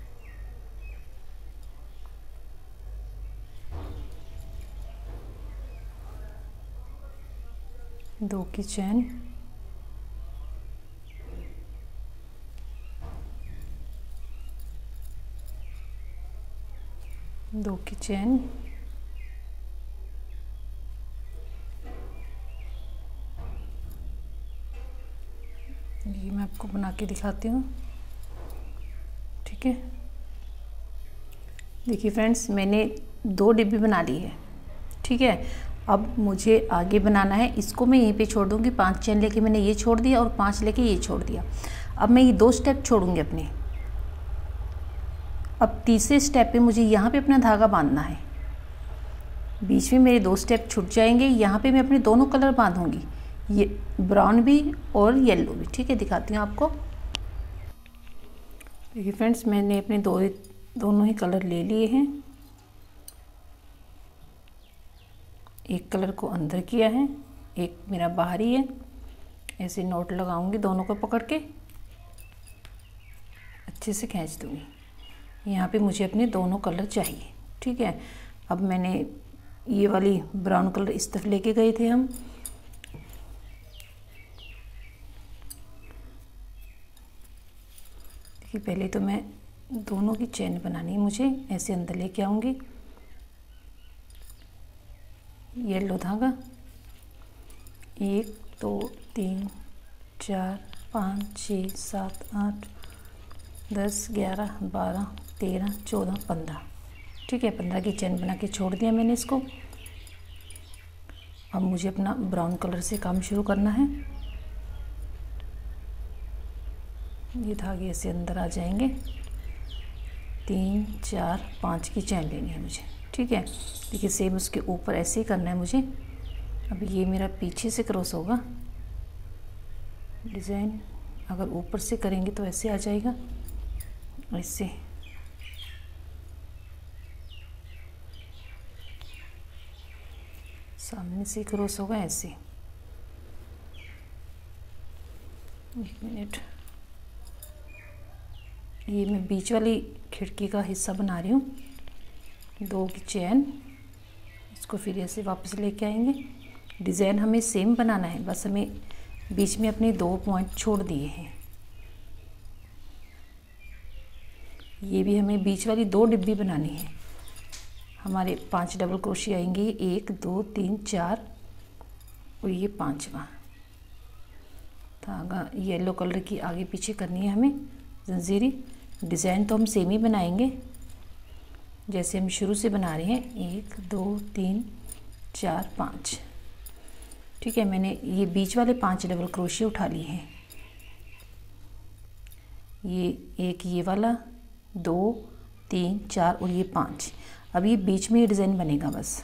दो की चेन, दो की चेन, ये मैं आपको बना के दिखाती हूँ। ठीक है, देखिए फ्रेंड्स मैंने दो डिब्बी बना ली है। ठीक है, अब मुझे आगे बनाना है। इसको मैं यहीं पे छोड़ दूँगी। पांच चेन लेके मैंने ये छोड़ दिया और पांच लेके ये छोड़ दिया। अब मैं ये दो स्टेप छोड़ूंगी अपने। अब तीसरे स्टेप पे मुझे यहाँ पे अपना धागा बांधना है। बीच में मेरे दो स्टेप छूट जाएंगे। यहाँ पे मैं अपने दोनों कलर बांधूंगी, ये ब्राउन भी और येलो भी। ठीक है, दिखाती हूँ आपको। देखिए फ्रेंड्स मैंने अपने दो दोनों ही कलर ले लिए हैं। एक कलर को अंदर किया है, एक मेरा बाहरी है। ऐसे नोट लगाऊंगी, दोनों को पकड़ के अच्छे से खींच दूंगी। यहाँ पे मुझे अपने दोनों कलर चाहिए। ठीक है, अब मैंने ये वाली ब्राउन कलर इस तरफ लेके गए थे हम। देखिए पहले तो मैं दोनों की चेन बनानी है मुझे। ऐसे अंदर लेके आऊँगी, येलो धागा, एक दो तीन चार पाँच छः सात आठ दस ग्यारह बारह तेरह चौदह पंद्रह। ठीक है, पंद्रह की चेन बना के छोड़ दिया मैंने इसको। अब मुझे अपना ब्राउन कलर से काम शुरू करना है। ये धागे ऐसे अंदर आ जाएंगे। तीन चार पाँच की चेन लेनी है मुझे। ठीक है, देखिए सेम उसके ऊपर ऐसे ही करना है मुझे। अब ये मेरा पीछे से क्रॉस होगा डिज़ाइन। अगर ऊपर से करेंगे तो ऐसे आ जाएगा, ऐसे। सामने से क्रॉस होगा ऐसे। एक मिनट, ये मैं बीच वाली खिड़की का हिस्सा बना रही हूँ। दो की चेन, इसको फिर ऐसे वापस लेके आएंगे। डिज़ाइन हमें सेम बनाना है, बस हमें बीच में अपने दो पॉइंट छोड़ दिए हैं। ये भी हमें बीच वाली दो डिब्बी बनानी है। हमारे पांच डबल क्रोशिया आएंगे, एक दो तीन चार और ये पांचवा धागा। येलो कलर की आगे पीछे करनी है हमें जंजीरी। डिज़ाइन तो हम सेम ही बनाएंगे जैसे हम शुरू से बना रहे हैं। एक दो तीन चार पाँच। ठीक है, मैंने ये बीच वाले पांच डबल क्रोशिया उठा लिए हैं। ये एक, ये वाला, दो तीन चार और ये पाँच। अब ये बीच में ये डिज़ाइन बनेगा बस।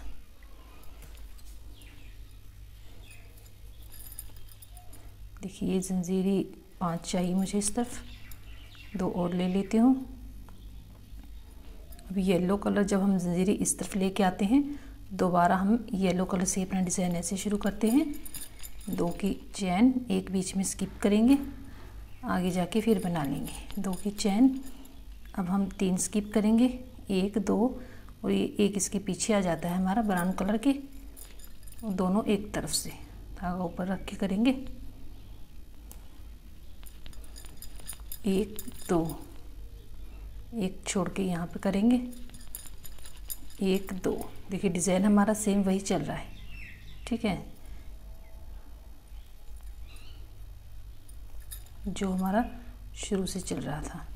देखिए ये जंजीरी पांच चाहिए मुझे इस तरफ। दो और ले लेती हूँ। अब येलो कलर जब हम जंजीरी इस तरफ लेके आते हैं, दोबारा हम येलो कलर से अपना डिज़ाइन ऐसे शुरू करते हैं। दो की चेन, एक बीच में स्किप करेंगे, आगे जाके फिर बना लेंगे। दो की चेन, अब हम तीन स्किप करेंगे, एक दो और ये एक इसके पीछे आ जाता है हमारा ब्राउन कलर के। दोनों एक तरफ से धागा ऊपर रख के करेंगे। एक दो, एक छोड़ के यहाँ पे करेंगे, एक दो। देखिए डिज़ाइन हमारा सेम वही चल रहा है। ठीक है, जो हमारा शुरू से चल रहा था।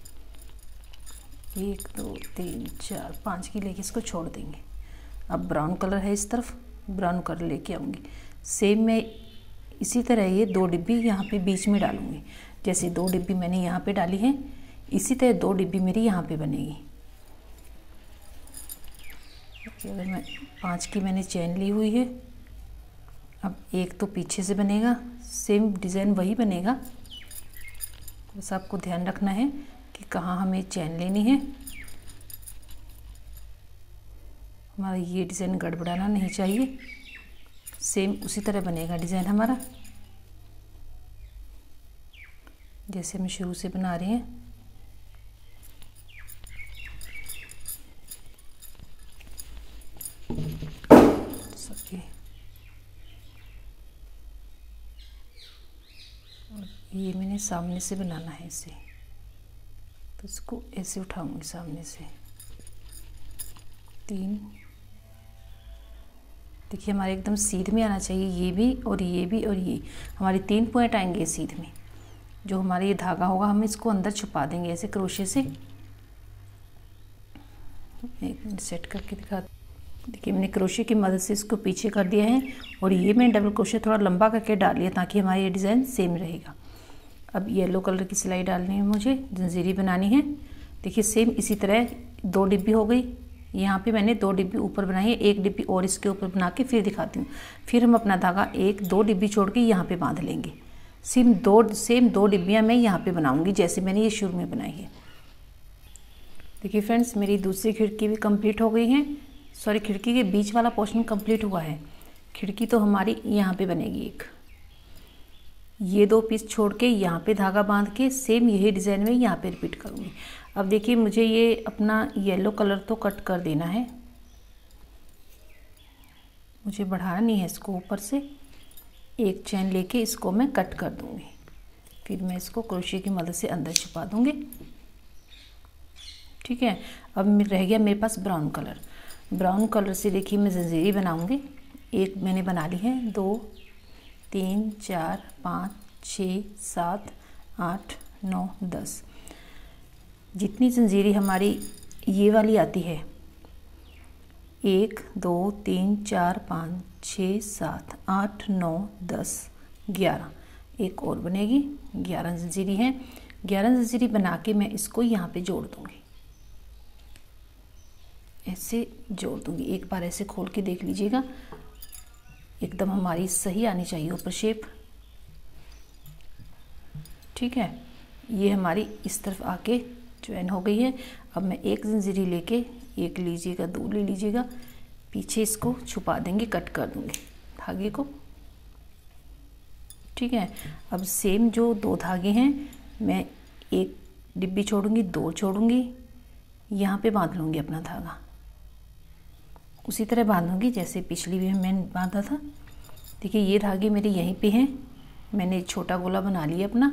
एक दो तीन चार पाँच की लेके इसको छोड़ देंगे। अब ब्राउन कलर है इस तरफ, ब्राउन कलर लेके आऊँगी। सेम मैं इसी तरह ये दो डिब्बी यहाँ पे बीच में डालूँगी। जैसे दो डिब्बी मैंने यहाँ पे डाली हैं, इसी तरह दो डिब्बी मेरी यहाँ पे बनेगी। अगर मैं पाँच की मैंने चेन ली हुई है, अब एक तो पीछे से बनेगा, सेम डिज़ाइन वही बनेगा, बस आपको ध्यान रखना है कि कहाँ हमें चैन लेनी है। हमारा ये डिज़ाइन गड़बड़ाना नहीं चाहिए, सेम उसी तरह बनेगा डिज़ाइन हमारा जैसे हम शुरू से बना रहे हैं। सबके ये मैंने सामने से बनाना है इसे, तो इसको ऐसे उठाऊंगी सामने से। तीन, देखिए हमारे एकदम सीध में आना चाहिए, ये भी और ये भी और ये हमारे तीन पॉइंट आएंगे सीध में। जो हमारा ये धागा होगा हम इसको अंदर छुपा देंगे ऐसे क्रोशे से। एक मिनट सेट करके दिखा, देखिए मैंने क्रोशे की मदद से इसको पीछे कर दिया है और ये मैंने डबल क्रोशे थोड़ा लंबा करके डाल लिया ताकि हमारा ये डिज़ाइन सेम रहेगा। अब येलो कलर की सिलाई डालनी है मुझे, जंजीरी बनानी है। देखिए सेम इसी तरह दो डिब्बी हो गई, यहाँ पे मैंने दो डिब्बी ऊपर बनाई है, एक डिब्बी और इसके ऊपर बना के फिर दिखाती हूँ। फिर हम अपना धागा एक दो डिब्बी छोड़ के यहाँ पे बांध लेंगे। सेम दो सेम दो डिब्बियाँ मैं यहाँ पे बनाऊँगी जैसे मैंने ये शुरू में बनाई है। देखिए फ्रेंड्स मेरी दूसरी खिड़की भी कंप्लीट हो गई है, सॉरी खिड़की के बीच वाला पोर्शन कंप्लीट हुआ है। खिड़की तो हमारी यहाँ पे बनेगी एक, ये दो पीस छोड़ के यहाँ पे धागा बांध के सेम यही डिज़ाइन में यहाँ पे रिपीट करूँगी। अब देखिए मुझे ये अपना येलो कलर तो कट कर देना है, मुझे बढ़ाना नहीं है इसको, ऊपर से एक चैन लेके इसको मैं कट कर दूँगी। फिर मैं इसको क्रोशे की मदद से अंदर छुपा दूँगी। ठीक है, अब रह गया मेरे पास ब्राउन कलर। ब्राउन कलर से देखिए मैं जंजीरी बनाऊँगी। एक मैंने बना ली है, दो तीन चार पाँच छः सात आठ नौ दस, जितनी जंजीरी हमारी ये वाली आती है, एक दो तीन चार पाँच छः सात आठ नौ दस ग्यारह, एक और बनेगी, ग्यारह जंजीरी हैं। ग्यारह जंजीरी बना के मैं इसको यहाँ पे जोड़ दूँगी, ऐसे जोड़ दूँगी। एक बार ऐसे खोल के देख लीजिएगा, एकदम हमारी सही आनी चाहिए ऊपर शेप। ठीक है, ये हमारी इस तरफ आके ज्वाइन हो गई है। अब मैं एक जंजीरी लेके, एक लीजिएगा दो ले लीजिएगा, पीछे इसको छुपा देंगे, कट कर दूंगी धागे को। ठीक है, अब सेम जो दो धागे हैं मैं एक डिब्बी छोड़ूंगी, दो छोड़ूंगी, यहाँ पे बांध लूँगी अपना धागा, उसी तरह बांधूंगी जैसे पिछली भी मैंने बांधा था। देखिए ये धागे मेरे यहीं पे हैं, मैंने छोटा गोला बना लिया अपना।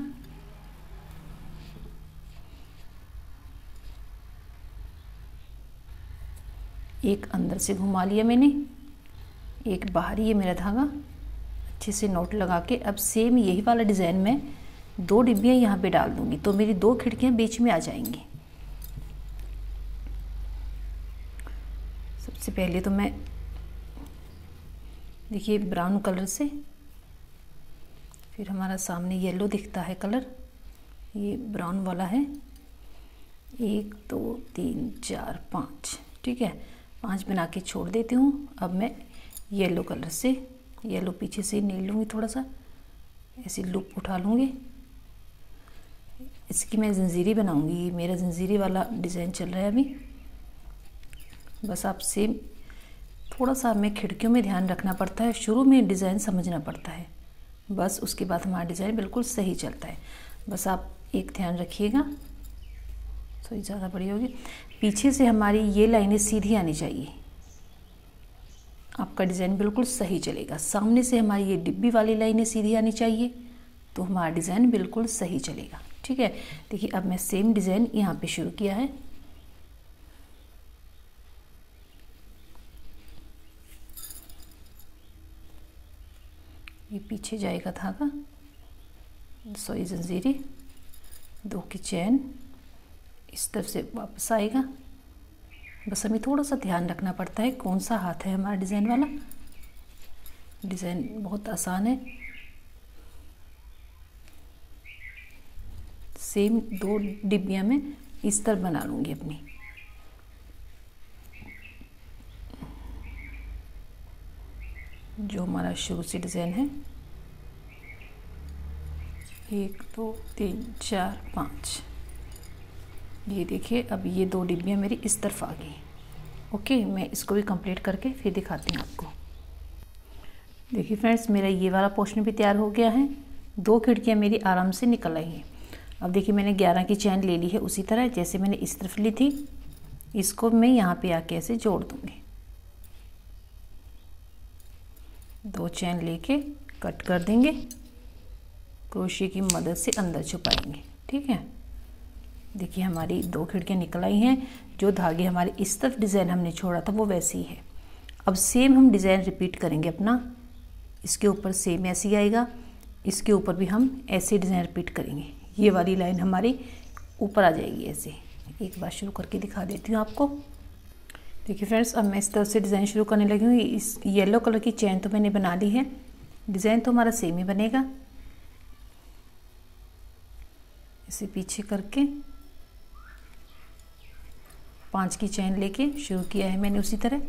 एक अंदर से घुमा लिया मैंने, एक बाहर ही है मेरा धागा, अच्छे से नोट लगा के अब सेम यही वाला डिज़ाइन में दो डिब्बियाँ यहाँ पे डाल दूँगी, तो मेरी दो खिड़कियाँ बीच में आ जाएंगी। सबसे पहले तो मैं देखिए ब्राउन कलर से, फिर हमारा सामने येलो दिखता है कलर, ये ब्राउन वाला है, एक दो तीन चार पाँच। ठीक है, पांच बना के छोड़ देती हूँ। अब मैं येलो कलर से, येलो पीछे से नील लूँगी, थोड़ा सा ऐसी लूप उठा लूँगी, इसकी मैं जंजीरी बनाऊँगी। मेरा जंजीरी वाला डिज़ाइन चल रहा है अभी। बस आप सेम थोड़ा सा हमें खिड़कियों में ध्यान रखना पड़ता है, शुरू में डिज़ाइन समझना पड़ता है, बस उसके बाद हमारा डिज़ाइन बिल्कुल सही चलता है। बस आप एक ध्यान रखिएगा, थोड़ी ज़्यादा बड़ी होगी। पीछे से हमारी ये लाइनें सीधी आनी चाहिए, आपका डिज़ाइन बिल्कुल सही चलेगा। सामने से हमारी ये डिब्बी वाली लाइनें सीधी आनी चाहिए, तो हमारा डिज़ाइन बिल्कुल सही चलेगा। ठीक है, देखिए अब मैं सेम डिज़ाइन यहाँ पे शुरू किया है। ये पीछे जाएगा धागा, सॉरी जंजीरी, दो की चैन इस तरफ से वापस आएगा। बस हमें थोड़ा सा ध्यान रखना पड़ता है कौन सा हाथ है हमारा डिज़ाइन वाला। डिज़ाइन बहुत आसान है, सेम दो डिब्बियाँ में इस तरह बना लूँगी अपनी। जो हमारा शुरू से डिज़ाइन है, एक दो तीन चार पाँच, ये देखिए अब ये दो डिब्बियाँ मेरी इस तरफ आ गई। ओके, मैं इसको भी कंप्लीट करके फिर दिखाती हूँ आपको। देखिए फ्रेंड्स, मेरा ये वाला पोर्शन भी तैयार हो गया है, दो खिड़कियाँ मेरी आराम से निकल आई हैं। अब देखिए मैंने ग्यारह की चैन ले ली है, उसी तरह जैसे मैंने इस तरफ ली थी, इसको मैं यहाँ पे आके ऐसे जोड़ दूँगी। दो चैन लेके कट कर देंगे, क्रोशिया की मदद से अंदर छुपाएंगे। ठीक है, देखिए हमारी दो खिड़कियाँ निकल आई हैं। जो धागे हमारे इस तरफ डिज़ाइन हमने छोड़ा था वो वैसे ही है। अब सेम हम डिज़ाइन रिपीट करेंगे अपना, इसके ऊपर सेम ऐसे ही आएगा, इसके ऊपर भी हम ऐसे डिज़ाइन रिपीट करेंगे। ये वाली लाइन हमारी ऊपर आ जाएगी ऐसे। एक बार शुरू करके दिखा देती हूँ आपको। देखिए फ्रेंड्स, अब मैं इस तरफ से डिज़ाइन शुरू करने लगी हूँ। इस येलो कलर की चैन तो मैंने बना ली है, डिज़ाइन तो हमारा सेम ही बनेगा। इसे पीछे करके पांच की चैन लेके शुरू किया है मैंने उसी तरह।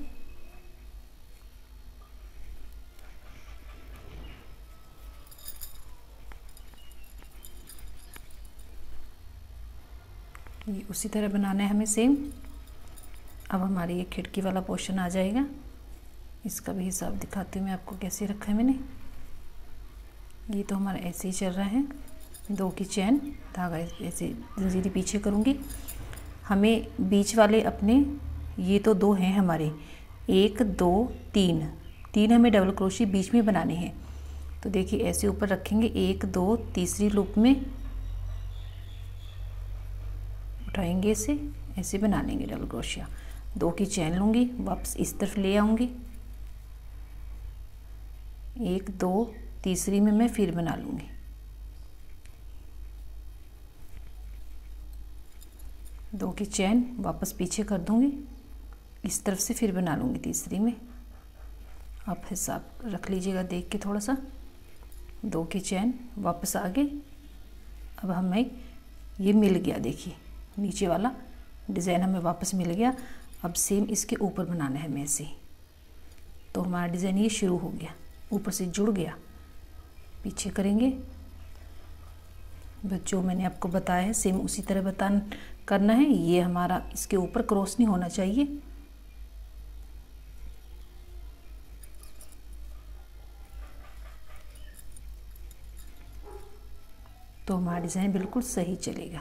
ये उसी तरह बनाना है हमें सेम। अब हमारी ये खिड़की वाला पोर्शन आ जाएगा, इसका भी हिसाब दिखाती हूँ मैं आपको कैसे रखा है मैंने। ये तो हमारा ऐसे ही चल रहा है, दो की चैन, धागा ऐसे जंजीरी पीछे करूँगी। हमें बीच वाले अपने, ये तो दो हैं हमारे, एक दो तीन, तीन हमें डबल क्रोशी बीच में बनाने हैं। तो देखिए ऐसे ऊपर रखेंगे, एक दो, तीसरी लूप में उठाएंगे, इसे ऐसे बना लेंगे डबल क्रोशिया। दो की चैन लूँगी, वापस इस तरफ ले आऊँगी, एक दो, तीसरी में मैं फिर बना लूँगी, दो की चैन वापस पीछे कर दूँगी, इस तरफ से फिर बना लूँगी तीसरी में। आप हिसाब रख लीजिएगा देख के थोड़ा सा। दो की चैन वापस आ गई। अब हमें ये मिल गया, देखिए नीचे वाला डिज़ाइन हमें वापस मिल गया। अब सेम इसके ऊपर बनाना है हमें ऐसे ही। तो हमारा डिज़ाइन ये शुरू हो गया, ऊपर से जुड़ गया। पीछे करेंगे, जो मैंने आपको बताया है सेम उसी तरह बता करना है। ये हमारा इसके ऊपर क्रॉस नहीं होना चाहिए। तो हमारा डिज़ाइन बिल्कुल सही चलेगा।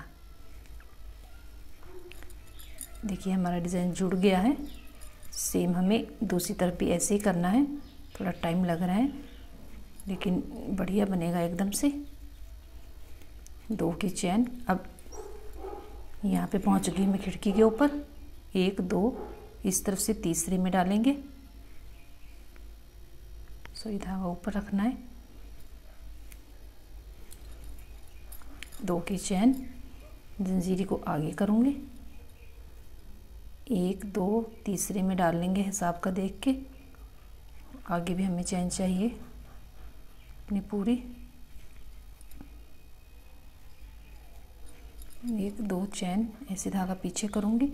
देखिए हमारा डिज़ाइन जुड़ गया है। सेम हमें दूसरी तरफ भी ऐसे ही करना है, थोड़ा टाइम लग रहा है लेकिन बढ़िया बनेगा एकदम से। दो की चैन, अब यहाँ पे पहुँच गई मैं खिड़की के ऊपर, एक दो, इस तरफ से तीसरे में डालेंगे। सुई धागा ऊपर रखना है, दो की चैन, जंजीरी को आगे करूँगी, एक दो, तीसरे में डाल लेंगे हिसाब का देख के। आगे भी हमें चैन चाहिए अपनी पूरी, एक दो चैन ऐसे धागा पीछे करूँगी,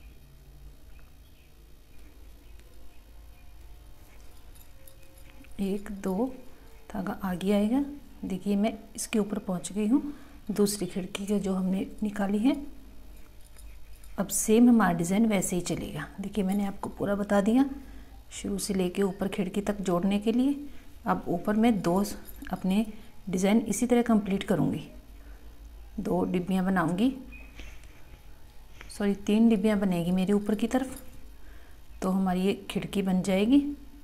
एक दो, धागा आगे आएगा। देखिए मैं इसके ऊपर पहुँच गई हूँ, दूसरी खिड़की के जो हमने निकाली है। अब सेम हमारा डिज़ाइन वैसे ही चलेगा। देखिए मैंने आपको पूरा बता दिया, शुरू से लेके ऊपर खिड़की तक जोड़ने के लिए। अब ऊपर मैं दो अपने डिज़ाइन इसी तरह कंप्लीट करूँगी। दो डिब्बियाँ बनाऊँगी, सॉरी तीन डिब्बियाँ बनेगी मेरे ऊपर की तरफ, तो हमारी ये खिड़की बन जाएगी।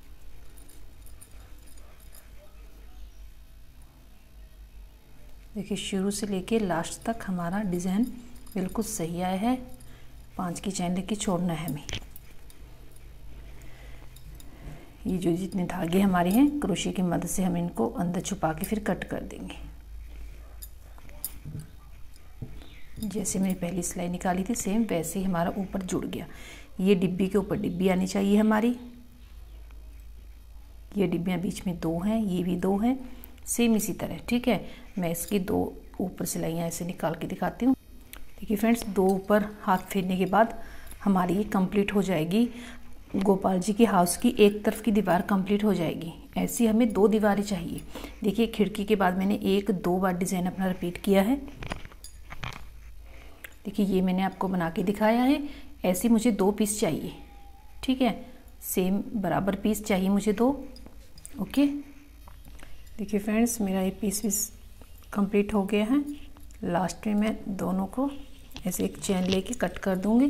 देखिए शुरू से लेके लास्ट तक हमारा डिज़ाइन बिल्कुल सही आया है। पांच की चैन लेके छोड़ना है हमें। ये जो जितने धागे हमारे हैं, क्रोशिया की मदद से हम इनको अंदर छुपा के फिर कट कर देंगे। जैसे मैंने पहली सिलाई निकाली थी सेम वैसे ही हमारा ऊपर जुड़ गया। ये डिब्बी के ऊपर डिब्बी आनी चाहिए हमारी। ये डिब्बियाँ बीच में दो हैं, ये भी दो हैं, सेम इसी तरह। ठीक है, मैं इसकी दो ऊपर सिलाइयाँ ऐसे निकाल के दिखाती हूँ। देखिए फ्रेंड्स, दो ऊपर हाथ फेरने के बाद हमारी ये कंप्लीट हो जाएगी। गोपाल जी के हाउस की एक तरफ की दीवार कंप्लीट हो जाएगी। ऐसी हमें दो दीवारें चाहिए। देखिए खिड़की के बाद मैंने एक दो बार डिज़ाइन अपना रिपीट किया है। देखिए ये मैंने आपको बना के दिखाया है। ऐसी मुझे दो पीस चाहिए, ठीक है, सेम बराबर पीस चाहिए मुझे दो। ओके, देखिए फ्रेंड्स मेरा ये पीस पीस कंप्लीट हो गया है। लास्ट में मैं दोनों को ऐसे एक चैन लेके कट कर दूंगी।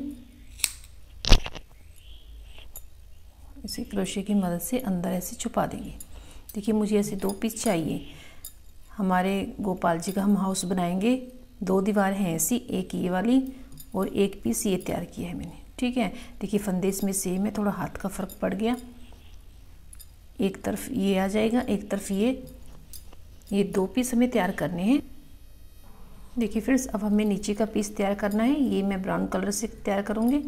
इसे क्रोशे की मदद से अंदर ऐसे छुपा देंगे। देखिए मुझे ऐसे दो पीस चाहिए। हमारे गोपाल जी का हम हाउस बनाएंगे। दो दीवार हैं ऐसी, एक ये वाली और एक पीस ये तैयार किया है मैंने, ठीक है। देखिए फंदे इसमें सेम है, थोड़ा हाथ का फ़र्क पड़ गया। एक तरफ ये आ जाएगा, एक तरफ ये ये दो पीस हमें तैयार करने हैं। देखिए फ्रेंड्स अब हमें नीचे का पीस तैयार करना है। ये मैं ब्राउन कलर से तैयार करूँगी।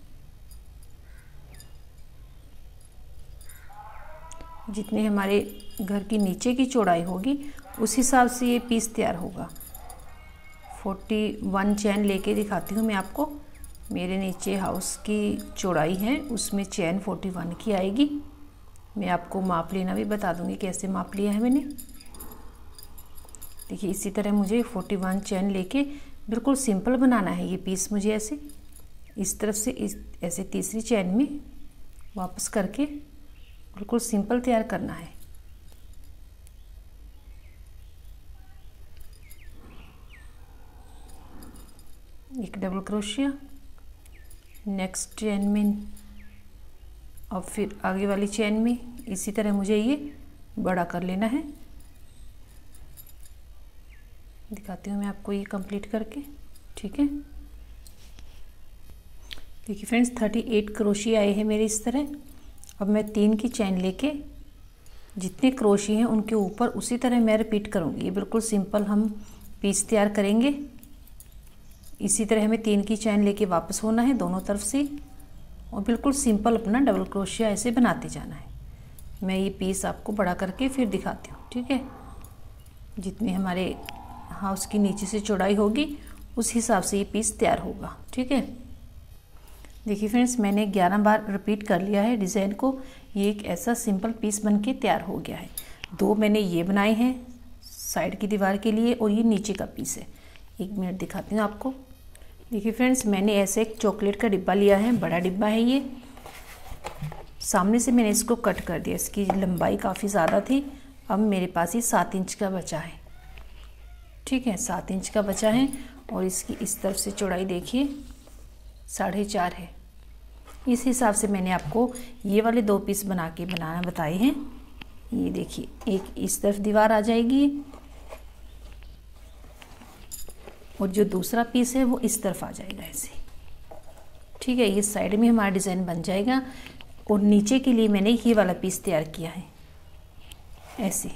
जितने हमारे घर की नीचे की चौड़ाई होगी उस हिसाब से ये पीस तैयार होगा। फोर्टी वन चैन लेके दिखाती हूँ मैं आपको। मेरे नीचे हाउस की चौड़ाई है, उसमें चैन फोर्टी वन की आएगी। मैं आपको माप लेना भी बता दूँगी कैसे माप लिया है मैंने। देखिए इसी तरह मुझे फोर्टी वन चैन लेके बिल्कुल सिंपल बनाना है ये पीस। मुझे ऐसे इस तरफ से इस ऐसे तीसरी चैन में वापस करके बिल्कुल सिंपल तैयार करना है। एक डबल क्रोशिया, नेक्स्ट चैन में और फिर आगे वाली चैन में इसी तरह मुझे ये बड़ा कर लेना है। दिखाती हूँ मैं आपको ये कंप्लीट करके, ठीक है। देखिए फ्रेंड्स थर्टी एट क्रोशिया आए हैं मेरे इस तरह। अब मैं तीन की चैन लेके जितने क्रोशिया हैं उनके ऊपर उसी तरह मैं रिपीट करूँगी। ये बिल्कुल सिंपल हम पीस तैयार करेंगे। इसी तरह हमें तीन की चैन लेके वापस होना है दोनों तरफ से और बिल्कुल सिंपल अपना डबल क्रोशिया ऐसे बनाते जाना है। मैं ये पीस आपको बड़ा करके फिर दिखाती हूँ, ठीक है। जितने हमारे हाउस की नीचे से चौड़ाई होगी उस हिसाब से ये पीस तैयार होगा, ठीक है। देखिए फ्रेंड्स मैंने ग्यारह बार रिपीट कर लिया है डिज़ाइन को। ये एक ऐसा सिंपल पीस बनके तैयार हो गया है। दो मैंने ये बनाए हैं साइड की दीवार के लिए और ये नीचे का पीस है। एक मिनट दिखाती हूँ आपको। देखिए फ्रेंड्स मैंने ऐसे एक चॉकलेट का डिब्बा लिया है, बड़ा डिब्बा है ये। सामने से मैंने इसको कट कर दिया, इसकी लंबाई काफ़ी ज़्यादा थी। अब मेरे पास ये सात इंच का बचा है, ठीक है, सात इंच का बचा है। और इसकी इस तरफ से चौड़ाई देखिए साढ़े चार है। इस हिसाब से मैंने आपको ये वाले दो पीस बना के बनाना बताए हैं। ये देखिए एक इस तरफ दीवार आ जाएगी और जो दूसरा पीस है वो इस तरफ आ जाएगा ऐसे, ठीक है। ये साइड में हमारा डिज़ाइन बन जाएगा। और नीचे के लिए मैंने ये वाला पीस तैयार किया है ऐसे,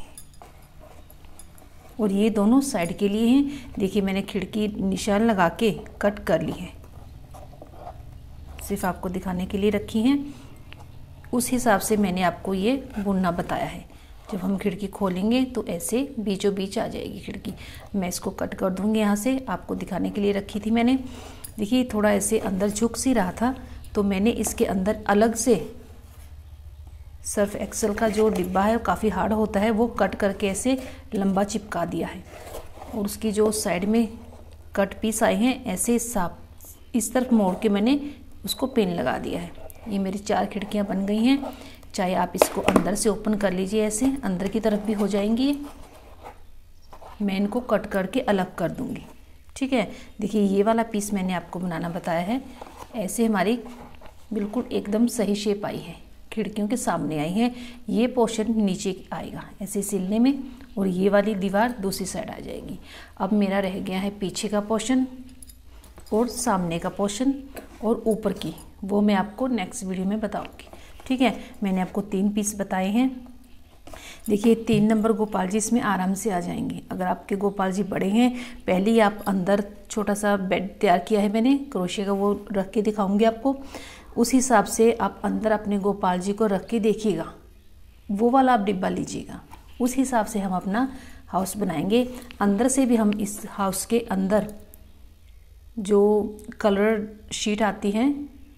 और ये दोनों साइड के लिए हैं। देखिए मैंने खिड़की निशान लगा के कट कर ली है, सिर्फ आपको दिखाने के लिए रखी हैं। उस हिसाब से मैंने आपको ये बुनना बताया है। जब हम खिड़की खोलेंगे तो ऐसे बीचों बीच आ जाएगी खिड़की। मैं इसको कट कर दूंगी यहाँ से, आपको दिखाने के लिए रखी थी मैंने। देखिए थोड़ा ऐसे अंदर झुक सी रहा था तो मैंने इसके अंदर अलग से सर्फ एक्सेल का जो डिब्बा है काफ़ी हार्ड होता है, वो कट करके ऐसे लंबा चिपका दिया है। और उसकी जो साइड में कट पीस आए हैं ऐसे साफ इस तरफ मोड़ के मैंने उसको पिन लगा दिया है। ये मेरी चार खिड़कियाँ बन गई हैं। चाहे आप इसको अंदर से ओपन कर लीजिए, ऐसे अंदर की तरफ भी हो जाएंगी। मैं इनको कट करके अलग कर दूंगी, ठीक है। देखिए ये वाला पीस मैंने आपको बनाना बताया है। ऐसे हमारी बिल्कुल एकदम सही शेप आई है, खिड़कियों के सामने आई है। ये पोर्शन नीचे आएगा ऐसे सिलने में और ये वाली दीवार दूसरी साइड आ जाएगी। अब मेरा रह गया है पीछे का पोर्शन और सामने का पोर्शन और ऊपर की, वो मैं आपको नेक्स्ट वीडियो में बताऊंगी, ठीक है। मैंने आपको तीन पीस बताए हैं। देखिए तीन नंबर गोपाल जी इसमें आराम से आ जाएंगे। अगर आपके गोपाल जी बड़े हैं, पहले ही आप अंदर छोटा सा बेड तैयार किया है मैंने क्रोशे का, वो रख के दिखाऊंगी आपको। उस हिसाब से आप अंदर अपने गोपाल जी को रख के देखिएगा, वो वाला आप डिब्बा लीजिएगा। उस हिसाब से हम अपना हाउस बनाएंगे। अंदर से भी हम इस हाउस के अंदर जो कलर शीट आती हैं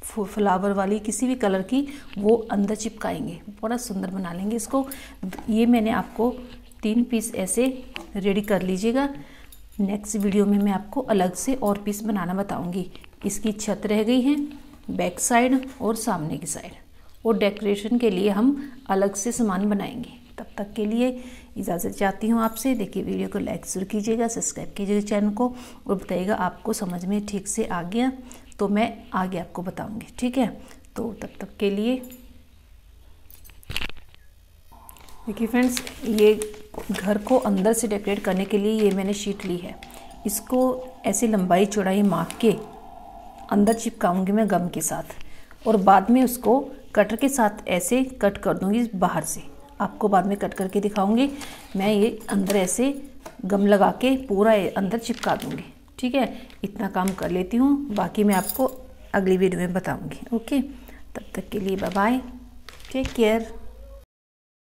फ्लावर वाली किसी भी कलर की वो अंदर चिपकाएंगे, बड़ा सुंदर बना लेंगे इसको। ये मैंने आपको तीन पीस ऐसे रेडी कर लीजिएगा। नेक्स्ट वीडियो में मैं आपको अलग से और पीस बनाना बताऊंगी। इसकी छत रह गई है, बैक साइड और सामने की साइड, और डेकोरेशन के लिए हम अलग से सामान बनाएंगे। तब तक के लिए इजाज़त चाहती हूँ आपसे। देखिए वीडियो को लाइक जरूर कीजिएगा, सब्सक्राइब कीजिएगा चैनल को, और बताइएगा आपको समझ में ठीक से आ गया तो मैं आगे आपको बताऊंगी, ठीक है। तो तब तक के लिए देखिए फ्रेंड्स, ये घर को अंदर से डेकोरेट करने के लिए ये मैंने शीट ली है। इसको ऐसी लंबाई चौड़ाई माप के अंदर चिपकाऊंगी मैं गम के साथ, और बाद में उसको कटर के साथ ऐसे कट कर दूंगी बाहर से। आपको बाद में कट करके दिखाऊंगी। मैं ये अंदर ऐसे गम लगा के पूरा अंदर चिपका दूंगी, ठीक है। इतना काम कर लेती हूँ, बाकी मैं आपको अगली वीडियो में बताऊंगी। ओके, तब तक के लिए बाय बाय, टेक केयर।